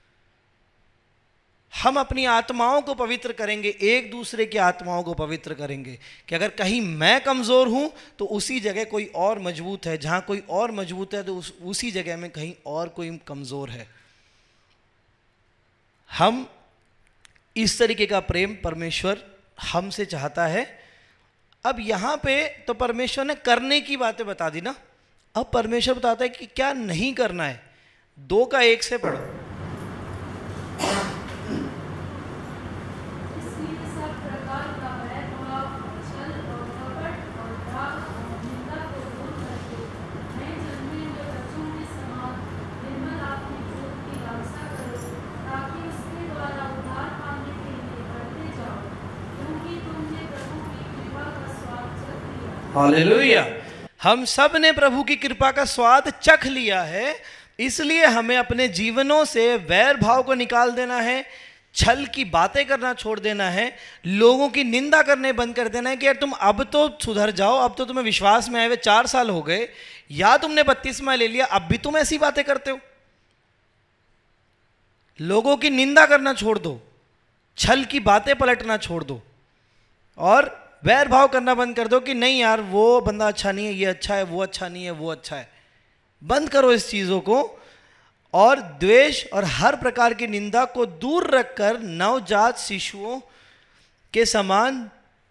हम अपनी आत्माओं को पवित्र करेंगे, एक दूसरे की आत्माओं को पवित्र करेंगे कि अगर कहीं मैं कमज़ोर हूं तो उसी जगह कोई और मजबूत है, जहां कोई और मजबूत है तो उस, उसी जगह में कहीं और कोई कमज़ोर है। हम इस तरीके का प्रेम परमेश्वर हमसे चाहता है। अब यहाँ पे तो परमेश्वर ने करने की बातें बता दी ना, अब परमेश्वर बताता है कि क्या नहीं करना है। दो का एक से पढ़ो। इसलिए सब प्रकार का भेदभाव, छल और कपट और दाग और निंदा को दूर करके नए जन्मे हुए बच्चों के समान निर्मल आत्मिक जोत की लालसा करो, ताकि उसके द्वारा उद्धार पाने के लिए बढ़ते जाओ, क्योंकि तुमने प्रभु की कृपा का स्वाद चख लिया। हालेलुया। हम सब ने प्रभु की कृपा का स्वाद चख लिया है, इसलिए हमें अपने जीवनों से वैर भाव को निकाल देना है, छल की बातें करना छोड़ देना है, लोगों की निंदा करने बंद कर देना है कि यार तुम अब तो सुधर जाओ, अब तो तुम्हें विश्वास में आए हुए चार साल हो गए, या तुमने बत्तीसवां ले लिया, अब भी तुम ऐसी बातें करते हो। लोगों की निंदा करना छोड़ दो, छल की बातें पलटना छोड़ दो और वैर भाव करना बंद कर दो कि नहीं यार वो बंदा अच्छा नहीं है, ये अच्छा है, वो अच्छा नहीं है, वो अच्छा है। बंद करो इस चीज़ों को और द्वेष और हर प्रकार की निंदा को दूर रखकर नवजात शिशुओं के समान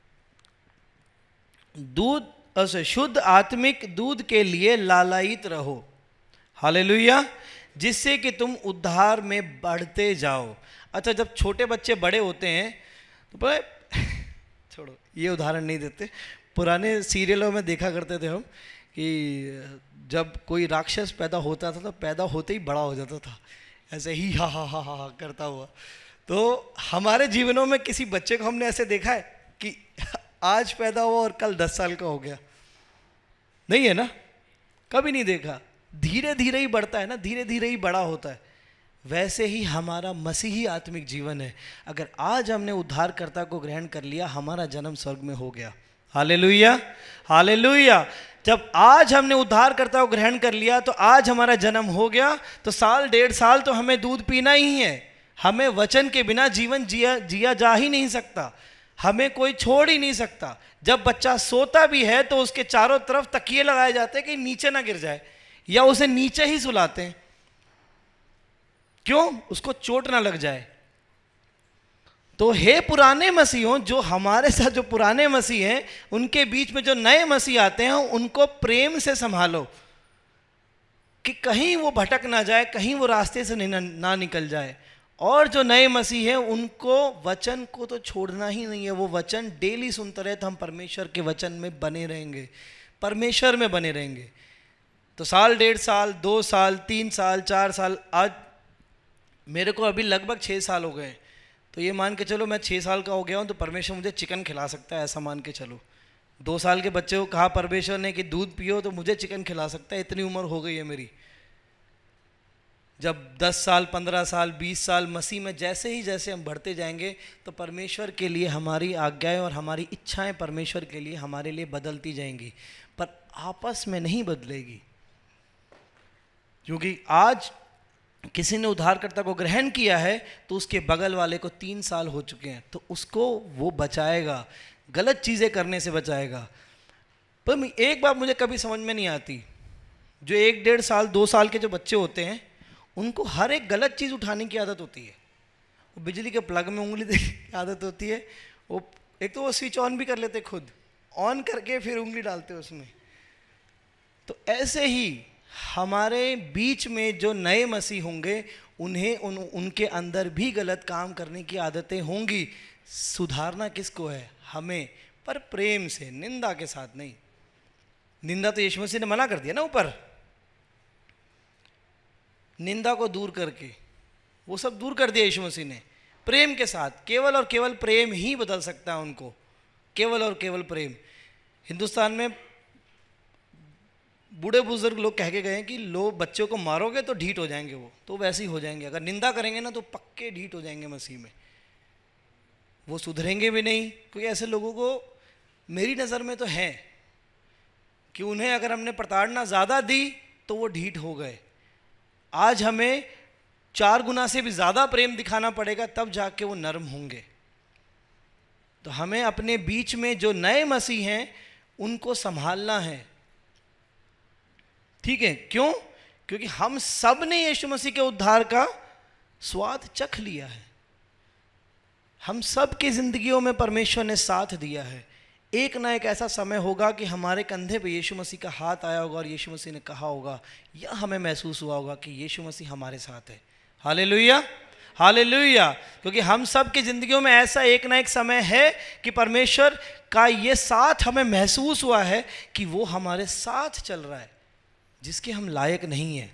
दूध और शुद्ध आत्मिक दूध के लिए लालायित रहो। हालेलुया। जिससे कि तुम उद्धार में बढ़ते जाओ। अच्छा, जब छोटे बच्चे बड़े होते हैं तो पता छोड़ो, ये उदाहरण नहीं देते। पुराने सीरियलों में देखा करते थे हम कि जब कोई राक्षस पैदा होता था तो पैदा होते ही बड़ा हो जाता था, ऐसे ही हा हा हा हा करता हुआ। तो हमारे जीवनों में किसी बच्चे को हमने ऐसे देखा है कि आज पैदा हुआ और कल दस साल का हो गया? नहीं है ना, कभी नहीं देखा। धीरे धीरे ही बढ़ता है ना, धीरे धीरे ही बड़ा होता है। वैसे ही हमारा मसीही आत्मिक जीवन है। अगर आज हमने उद्धारकर्ता को ग्रहण कर लिया, हमारा जन्म स्वर्ग में हो गया। Hallelujah, hallelujah. जब आज हमने उद्धारकर्ता को ग्रहण कर लिया तो आज हमारा जन्म हो गया, तो साल डेढ़ साल तो हमें दूध पीना ही है। हमें वचन के बिना जीवन जिया जिया जा ही नहीं सकता, हमें कोई छोड़ ही नहीं सकता। जब बच्चा सोता भी है तो उसके चारों तरफ तकिए लगाए जाते हैं कि नीचे ना गिर जाए, या उसे नीचे ही सुलाते हैं। क्यों? उसको चोट ना लग जाए। तो हे पुराने मसीहों, जो हमारे साथ जो पुराने मसीह हैं, उनके बीच में जो नए मसीह आते हैं, उनको प्रेम से संभालो कि कहीं वो भटक ना जाए, कहीं वो रास्ते से ना, ना निकल जाए। और जो नए मसीह हैं उनको वचन को तो छोड़ना ही नहीं है। वो वचन डेली सुनते रहे तो हम परमेश्वर के वचन में बने रहेंगे, परमेश्वर में बने रहेंगे। तो साल डेढ़ साल, दो साल, तीन साल, चार साल, आज मेरे को अभी लगभग छः साल हो गए, तो ये मान के चलो मैं छः साल का हो गया हूँ तो परमेश्वर मुझे चिकन खिला सकता है, ऐसा मान के चलो। दो साल के बच्चे को कहा परमेश्वर ने कि दूध पियो, तो मुझे चिकन खिला सकता है। इतनी उम्र हो गई है मेरी। जब दस साल, पंद्रह साल, बीस साल मसीह में जैसे ही जैसे हम बढ़ते जाएंगे तो परमेश्वर के लिए हमारी आज्ञाएं और हमारी इच्छाएं परमेश्वर के लिए हमारे लिए बदलती जाएंगी, पर आपस में नहीं बदलेगी। क्योंकि आज किसी ने उद्धारकर्ता को ग्रहण किया है तो उसके बगल वाले को तीन साल हो चुके हैं, तो उसको वो बचाएगा, गलत चीज़ें करने से बचाएगा। पर एक बात मुझे कभी समझ में नहीं आती, जो एक डेढ़ साल, दो साल के जो बच्चे होते हैं, उनको हर एक गलत चीज़ उठाने की आदत होती है। वो बिजली के प्लग में उंगली देने की आदत होती है, वो एक तो वो स्विच ऑन भी कर लेते खुद, ऑन करके फिर उंगली डालते उसमें। तो ऐसे ही हमारे बीच में जो नए मसीह होंगे उन्हें उन उनके अंदर भी गलत काम करने की आदतें होंगी। सुधारना किसको है? हमें, पर प्रेम से, निंदा के साथ नहीं। निंदा तो यीशु मसीह ने मना कर दिया ना ऊपर, निंदा को दूर करके, वो सब दूर कर दिया यीशु मसीह ने। प्रेम के साथ, केवल और केवल प्रेम ही बदल सकता है उनको, केवल और केवल प्रेम। हिंदुस्तान में बूढ़े बुजुर्ग लोग कह के गए हैं कि लो बच्चों को मारोगे तो ढीठ हो जाएंगे, वो तो वैसे ही हो जाएंगे, अगर निंदा करेंगे ना तो पक्के ढीठ हो जाएंगे मसीह में, वो सुधरेंगे भी नहीं। क्योंकि ऐसे लोगों को मेरी नज़र में तो है कि उन्हें अगर हमने प्रताड़ना ज़्यादा दी तो वो ढीठ हो गए। आज हमें चार गुना से भी ज़्यादा प्रेम दिखाना पड़ेगा, तब जाके वो नर्म होंगे। तो हमें अपने बीच में जो नए मसीह हैं उनको संभालना है, ठीक है? क्यों? क्योंकि हम सब ने यीशु मसीह के उद्धार का स्वाद चख लिया है। हम सब की जिंदगियों में परमेश्वर ने साथ दिया है। एक ना एक ऐसा समय होगा कि हमारे कंधे पे यीशु मसीह का हाथ आया होगा और यीशु मसीह ने कहा होगा, या हमें महसूस हुआ होगा कि यीशु मसीह हमारे साथ है। Hallelujah, hallelujah. क्योंकि हम सब की जिंदगियों में ऐसा एक ना एक समय है कि परमेश्वर का ये साथ हमें महसूस हुआ है कि वो हमारे साथ चल रहा है, जिसके हम लायक नहीं हैं।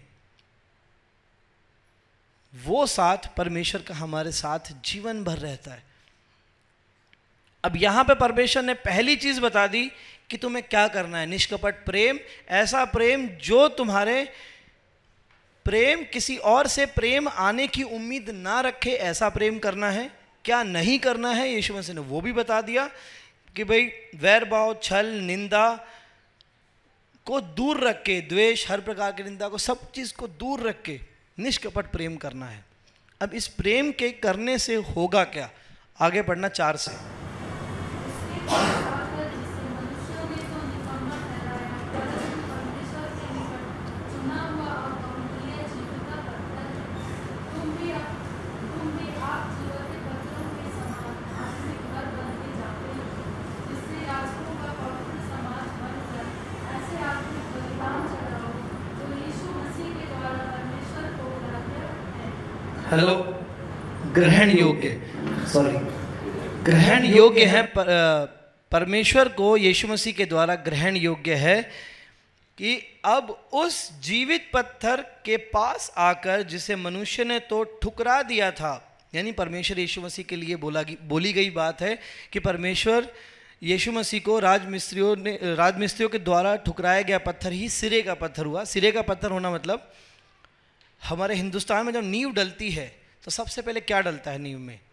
वो साथ परमेश्वर का हमारे साथ जीवन भर रहता है। अब यहां पे परमेश्वर ने पहली चीज बता दी कि तुम्हें क्या करना है, निष्कपट प्रेम, ऐसा प्रेम जो तुम्हारे प्रेम किसी और से प्रेम आने की उम्मीद ना रखे, ऐसा प्रेम करना है। क्या नहीं करना है यीशु मसीह ने वो भी बता दिया कि भाई वैर भाव, छल, निंदा को दूर रख के, द्वेष, हर प्रकार की निंदा को, सब चीज को दूर रख के निष्कपट प्रेम करना है। अब इस प्रेम के करने से होगा क्या? आगे बढ़ना चार से। हेलो, ग्रहण योग्य, सॉरी ग्रहण योग्य है, पर, परमेश्वर को यीशु मसीह के द्वारा ग्रहण योग्य है कि अब उस जीवित पत्थर के पास आकर जिसे मनुष्य ने तो ठुकरा दिया था, यानी परमेश्वर यीशु मसीह के लिए बोला बोली गई बात है कि परमेश्वर यीशु मसीह को राजमिस्त्रियों ने राजमिस्त्रियों के द्वारा ठुकराया गया पत्थर ही सिरे का पत्थर हुआ। सिरे का पत्थर होना मतलब हमारे हिंदुस्तान में जब नींव डलती है तो सबसे पहले क्या डलता है नींव में?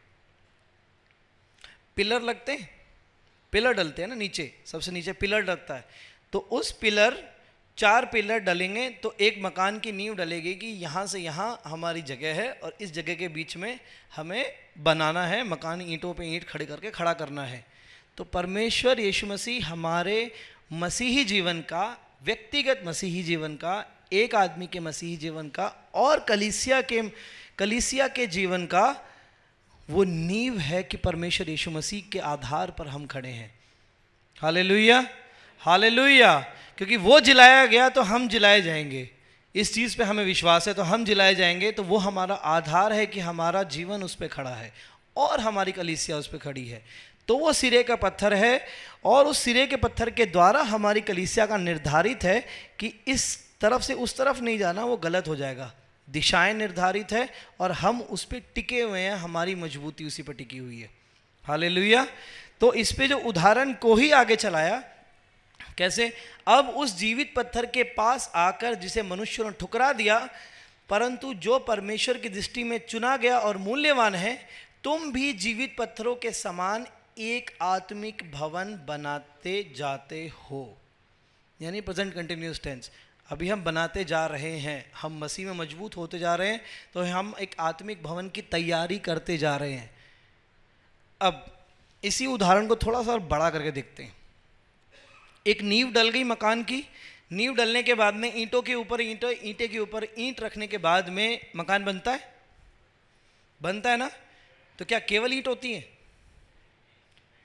पिलर लगते हैं, पिलर डलते हैं ना नीचे, सबसे नीचे पिलर डलता है। तो उस पिलर, चार पिलर डलेंगे तो एक मकान की नींव डलेगी कि यहाँ से यहाँ हमारी जगह है और इस जगह के बीच में हमें बनाना है मकान, ईंटों पे ईंट खड़े करके खड़ा करना है। तो परमेश्वर यीशु मसीह हमारे मसीही जीवन का, व्यक्तिगत मसीही जीवन का, एक आदमी के मसीही जीवन का और कलीसिया के कलीसिया के जीवन का वो नींव है कि परमेश्वर यीशु मसीह के आधार पर हम खड़े हैं। Hallelujah, hallelujah. क्योंकि वो जिलाया गया तो हम जिलाए जाएंगे, इस चीज़ पे हमें विश्वास है, तो हम जिलाए जाएंगे। तो वो हमारा आधार है कि हमारा जीवन उस पर खड़ा है और हमारी कलीसिया उस पर खड़ी है। तो वो सिरे का पत्थर है और उस सिरे के पत्थर के द्वारा हमारी कलीसिया का निर्धारित है कि इस तरफ से उस तरफ नहीं जाना, वो गलत हो जाएगा। दिशाएं निर्धारित है और हम उस पर टिके हुए हैं, हमारी मजबूती उसी पर टिकी हुई है। हालेलुया। तो इस पे जो उदाहरण को ही आगे चलाया, कैसे? अब उस जीवित पत्थर के पास आकर जिसे मनुष्यों ने ठुकरा दिया, परंतु जो परमेश्वर की दृष्टि में चुना गया और मूल्यवान है, तुम भी जीवित पत्थरों के समान एक आत्मिक भवन बनाते जाते हो। यानी प्रेजेंट कंटिन्यूअस टेंस, अभी हम बनाते जा रहे हैं, हम मसीह में मजबूत होते जा रहे हैं, तो हम एक आत्मिक भवन की तैयारी करते जा रहे हैं। अब इसी उदाहरण को थोड़ा सा और बड़ा करके देखते हैं। एक नींव डल गई मकान की, नींव डलने के बाद में ईंटों के ऊपर ईंट, ईंटे के ऊपर ईंट रखने के बाद में मकान बनता है, बनता है ना? तो क्या केवल ईंट होती है?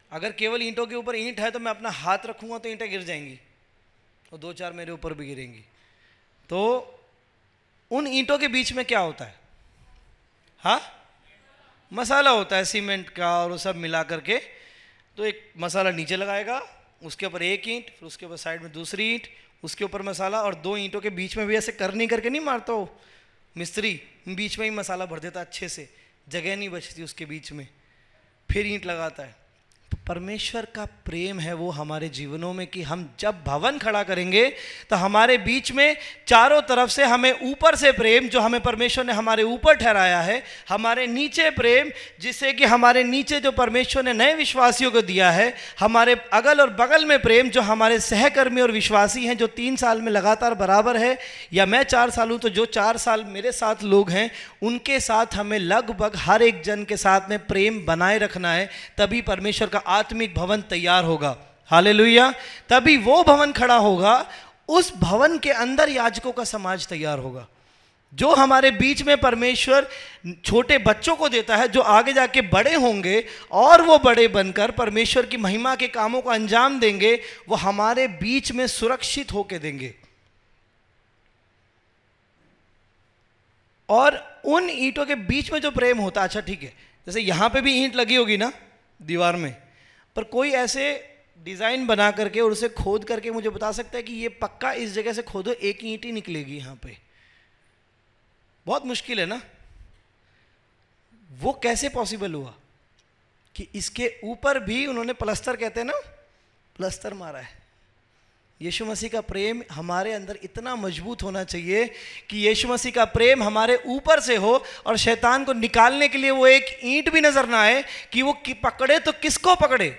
अगर केवल ईंटों के ऊपर ईंट है तो मैं अपना हाथ रखूंगा तो ईंटें गिर जाएंगी और दो चार मेरे ऊपर भी गिरेंगी। तो उन ईंटों के बीच में क्या होता है? हाँ, मसाला होता है सीमेंट का, और वो सब मिला करके तो एक मसाला नीचे लगाएगा, उसके ऊपर एक ईंट, फिर उसके ऊपर साइड में दूसरी ईंट, उसके ऊपर मसाला, और दो ईंटों के बीच में भी ऐसे करनी करके नहीं मारता हो मिस्त्री, बीच में ही मसाला भर देता अच्छे से, जगह नहीं बचती उसके बीच में, फिर ईंट लगाता है। तो परमेश्वर का प्रेम है वो हमारे जीवनों में कि हम जब भवन खड़ा करेंगे तो हमारे बीच में चारों तरफ से हमें ऊपर से प्रेम जो हमें परमेश्वर ने हमारे ऊपर ठहराया है, हमारे नीचे प्रेम जिससे कि हमारे नीचे जो परमेश्वर ने नए विश्वासियों को दिया है, हमारे अगल और बगल में प्रेम जो हमारे सहकर्मी और विश्वासी हैं जो तीन साल में लगातार बराबर है, या मैं चार साल हूँ तो जो चार साल मेरे साथ लोग हैं उनके साथ हमें लगभग हर एक जन के साथ में प्रेम बनाए रखना है, तभी परमेश्वर का आत्मिक भवन तैयार होगा। हालेलुया। तभी वो भवन खड़ा होगा, उस भवन के अंदर याजकों का समाज तैयार होगा, जो हमारे बीच में परमेश्वर छोटे बच्चों को देता है, जो आगे जाके बड़े होंगे और वो बड़े बनकर परमेश्वर की महिमा के कामों को अंजाम देंगे, वो हमारे बीच में सुरक्षित होके देंगे। और उन ईंटों के बीच में जो प्रेम होता है, अच्छा ठीक है, जैसे यहां पे भी ईंट लगी होगी ना दीवार में, पर कोई ऐसे डिज़ाइन बना करके और उसे खोद करके मुझे बता सकता है कि ये पक्का इस जगह से खोदो एक ईंट ही निकलेगी यहाँ पे? बहुत मुश्किल है ना। वो कैसे पॉसिबल हुआ कि इसके ऊपर भी उन्होंने प्लस्तर, कहते हैं ना, प्लस्तर मारा है। यीशु मसीह का प्रेम हमारे अंदर इतना मजबूत होना चाहिए कि यीशु मसीह का प्रेम हमारे ऊपर से हो और शैतान को निकालने के लिए वो एक ईंट भी नजर ना आए कि वो कि पकड़े तो किसको पकड़े,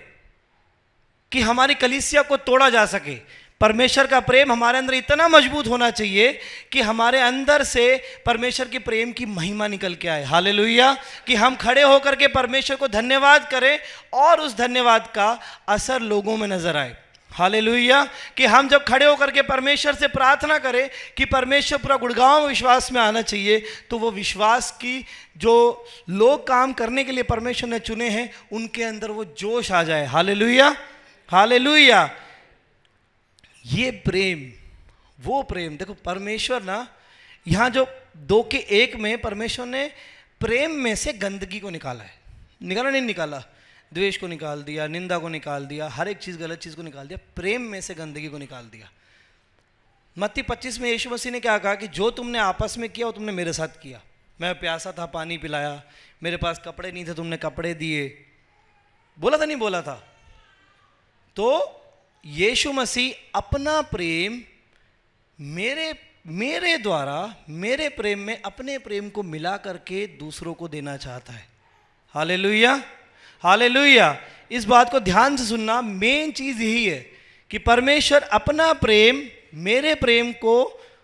कि हमारी कलीसिया को तोड़ा जा सके। परमेश्वर का प्रेम हमारे अंदर इतना मजबूत होना चाहिए कि हमारे अंदर से परमेश्वर के प्रेम की महिमा निकल के आए। हालेलुया। कि हम खड़े होकर के परमेश्वर को धन्यवाद करें और उस धन्यवाद का असर लोगों में नजर आए। हालेलुया। कि हम जब खड़े होकर के परमेश्वर से प्रार्थना करें कि परमेश्वर पूरा गुड़गांव विश्वास में आना चाहिए, तो वो विश्वास की जो लोग काम करने के लिए परमेश्वर ने चुने हैं उनके अंदर वो जोश आ जाए। Hallelujah, hallelujah. ये प्रेम, वो प्रेम, देखो परमेश्वर ना, यहाँ जो दो के एक में परमेश्वर ने प्रेम में से गंदगी को निकाला है। निकाला नहीं निकाला? द्वेष को निकाल दिया, निंदा को निकाल दिया, हर एक चीज़, गलत चीज़ को निकाल दिया, प्रेम में से गंदगी को निकाल दिया। मत्ती पच्चीस में यीशु मसीह ने क्या कहा कि जो तुमने आपस में किया वो तुमने मेरे साथ किया। मैं प्यासा था, पानी पिलाया, मेरे पास कपड़े नहीं थे, तुमने कपड़े दिए। बोला था नहीं बोला था? तो यीशु मसीह अपना प्रेम मेरे मेरे द्वारा, मेरे प्रेम में अपने प्रेम को मिला करके दूसरों को देना चाहता है। Hallelujah, hallelujah. इस बात को ध्यान से सुनना, मेन चीज यही है कि परमेश्वर अपना प्रेम, मेरे प्रेम को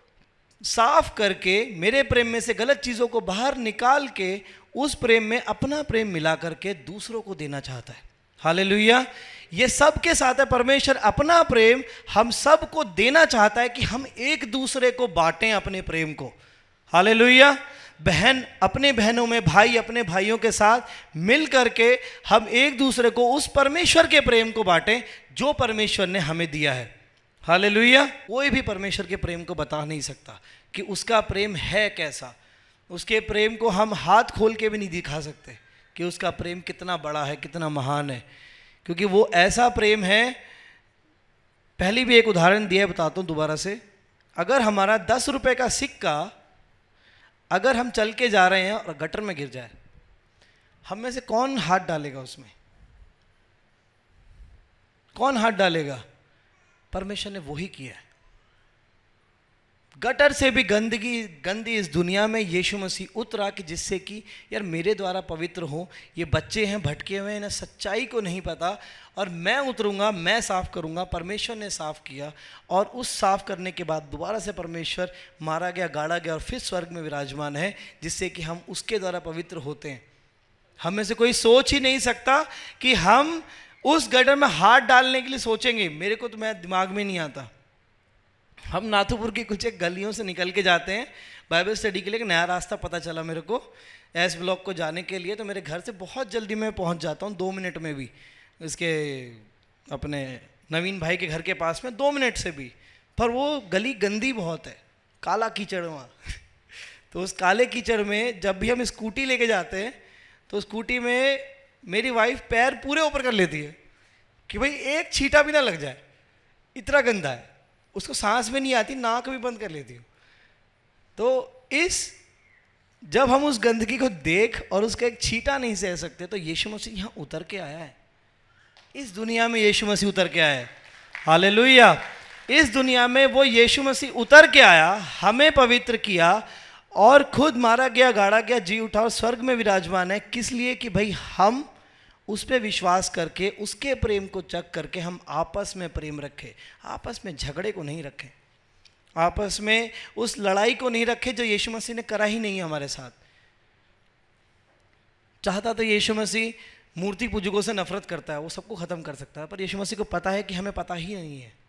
साफ करके, मेरे प्रेम में से गलत चीजों को बाहर निकाल के उस प्रेम में अपना प्रेम मिला करके दूसरों को देना चाहता है। हालेलुया। ये सब के साथ है, परमेश्वर अपना प्रेम हम सब को देना चाहता है कि हम एक दूसरे को बांटें अपने प्रेम को। हालेलुया। बहन अपने बहनों में, भाई अपने भाइयों के साथ मिल करके हम एक दूसरे को उस परमेश्वर के प्रेम को बांटें जो परमेश्वर ने हमें दिया है। हालेलुया। कोई भी परमेश्वर के प्रेम को बता नहीं सकता कि उसका प्रेम है कैसा। उसके प्रेम को हम हाथ खोल के भी नहीं दिखा सकते कि उसका प्रेम कितना बड़ा है, कितना महान है, क्योंकि वो ऐसा प्रेम है। पहले भी एक उदाहरण दिया है, बताता हूँ दोबारा से। अगर हमारा दस रुपए का सिक्का अगर हम चल के जा रहे हैं और गटर में गिर जाए, हम में से कौन हाथ डालेगा उसमें? कौन हाथ डालेगा? परमेश्वर ने वही किया है। गटर से भी गंदगी गंदी इस दुनिया में यीशु मसीह उतरा कि जिससे कि यार मेरे द्वारा पवित्र हो। ये बच्चे हैं भटके हुए हैं, ना सच्चाई को नहीं पता, और मैं उतरूंगा, मैं साफ करूंगा। परमेश्वर ने साफ किया और उस साफ करने के बाद दोबारा से परमेश्वर मारा गया, गाड़ा गया और फिर स्वर्ग में विराजमान है, जिससे कि हम उसके द्वारा पवित्र होते हैं। हम में से कोई सोच ही नहीं सकता कि हम उस गटर में हाथ डालने के लिए सोचेंगे। मेरे को तो मैं दिमाग में नहीं आता। हम नाथुपुर की कुछ एक गलियों से निकल के जाते हैं बाइबल स्टडी के लिए। एक नया रास्ता पता चला मेरे को एस ब्लॉक को जाने के लिए, तो मेरे घर से बहुत जल्दी मैं पहुंच जाता हूं, दो मिनट में भी। इसके अपने नवीन भाई के घर के पास में, दो मिनट से भी। पर वो गली गंदी बहुत है, काला कीचड़ वहाँ तो उस काले कीचड़ में जब भी हम स्कूटी लेके जाते हैं तो स्कूटी में मेरी वाइफ पैर पूरे ऊपर कर लेती है कि भाई एक छींटा भी ना लग जाए, इतना गंदा है। उसको सांस में नहीं आती, नाक भी बंद कर लेती हूँ। तो इस जब हम उस गंदगी को देख और उसका एक छींटा नहीं सह सकते, तो यीशु मसीह यहाँ उतर के आया है। इस दुनिया में यीशु मसीह उतर के आया है। हालेलुया। इस दुनिया में वो यीशु मसीह उतर के आया, हमें पवित्र किया और खुद मारा गया, गाड़ा गया, जी उठा और स्वर्ग में विराजमान है। किस लिए? कि भाई हम उस पर विश्वास करके, उसके प्रेम को चख करके हम आपस में प्रेम रखें, आपस में झगड़े को नहीं रखें, आपस में उस लड़ाई को नहीं रखें जो यीशु मसीह ने करा ही नहीं हमारे साथ। चाहता तो यीशु मसीह मूर्ति पूजकों से नफरत करता है, वो सबको खत्म कर सकता है, पर यीशु मसीह को पता है कि हमें पता ही नहीं है।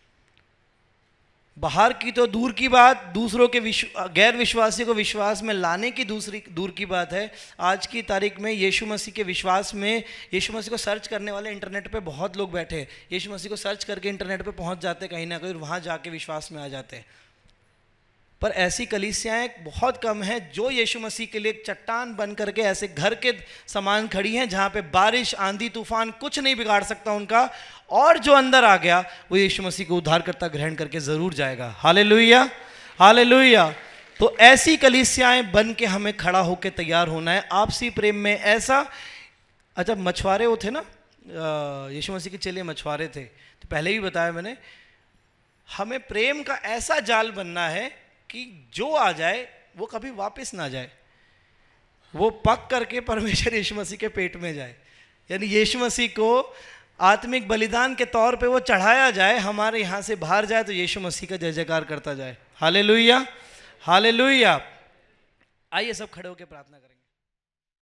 बाहर की तो दूर की बात, दूसरों के विश्व गैर विश्वासी को विश्वास में लाने की दूसरी दूर की बात है। आज की तारीख में यीशु मसीह के विश्वास में, यीशु मसीह को सर्च करने वाले इंटरनेट पे बहुत लोग बैठे हैं। यीशु मसीह को सर्च करके इंटरनेट पे पहुंच जाते कहीं ना कहीं, वहाँ जाके विश्वास में आ जाते हैं। पर ऐसी कलीसियाएं बहुत कम हैं जो यीशु मसीह के लिए एक चट्टान बन करके ऐसे घर के समान खड़ी हैं जहाँ पे बारिश, आंधी, तूफान कुछ नहीं बिगाड़ सकता उनका, और जो अंदर आ गया वो यीशु मसीह को उद्धारकर्ता ग्रहण करके ज़रूर जाएगा। Hallelujah, hallelujah. तो ऐसी कलीसियाएं बन के हमें खड़ा होकर तैयार होना है आपसी प्रेम में। ऐसा, अच्छा मछुआरे वो थे ना, यीशु मसीह के चेले मछुआरे थे, तो पहले भी बताया मैंने, हमें प्रेम का ऐसा जाल बनना है कि जो आ जाए वो कभी वापस ना जाए, वो पक करके परमेश्वर यीशु मसीह के पेट में जाए। यानी यीशु मसीह को आत्मिक बलिदान के तौर पे वो चढ़ाया जाए, हमारे यहाँ से बाहर जाए तो यीशु मसीह का जय जयकार करता जाए। Hallelujah, hallelujah. आइए सब खड़े होकर प्रार्थना करें।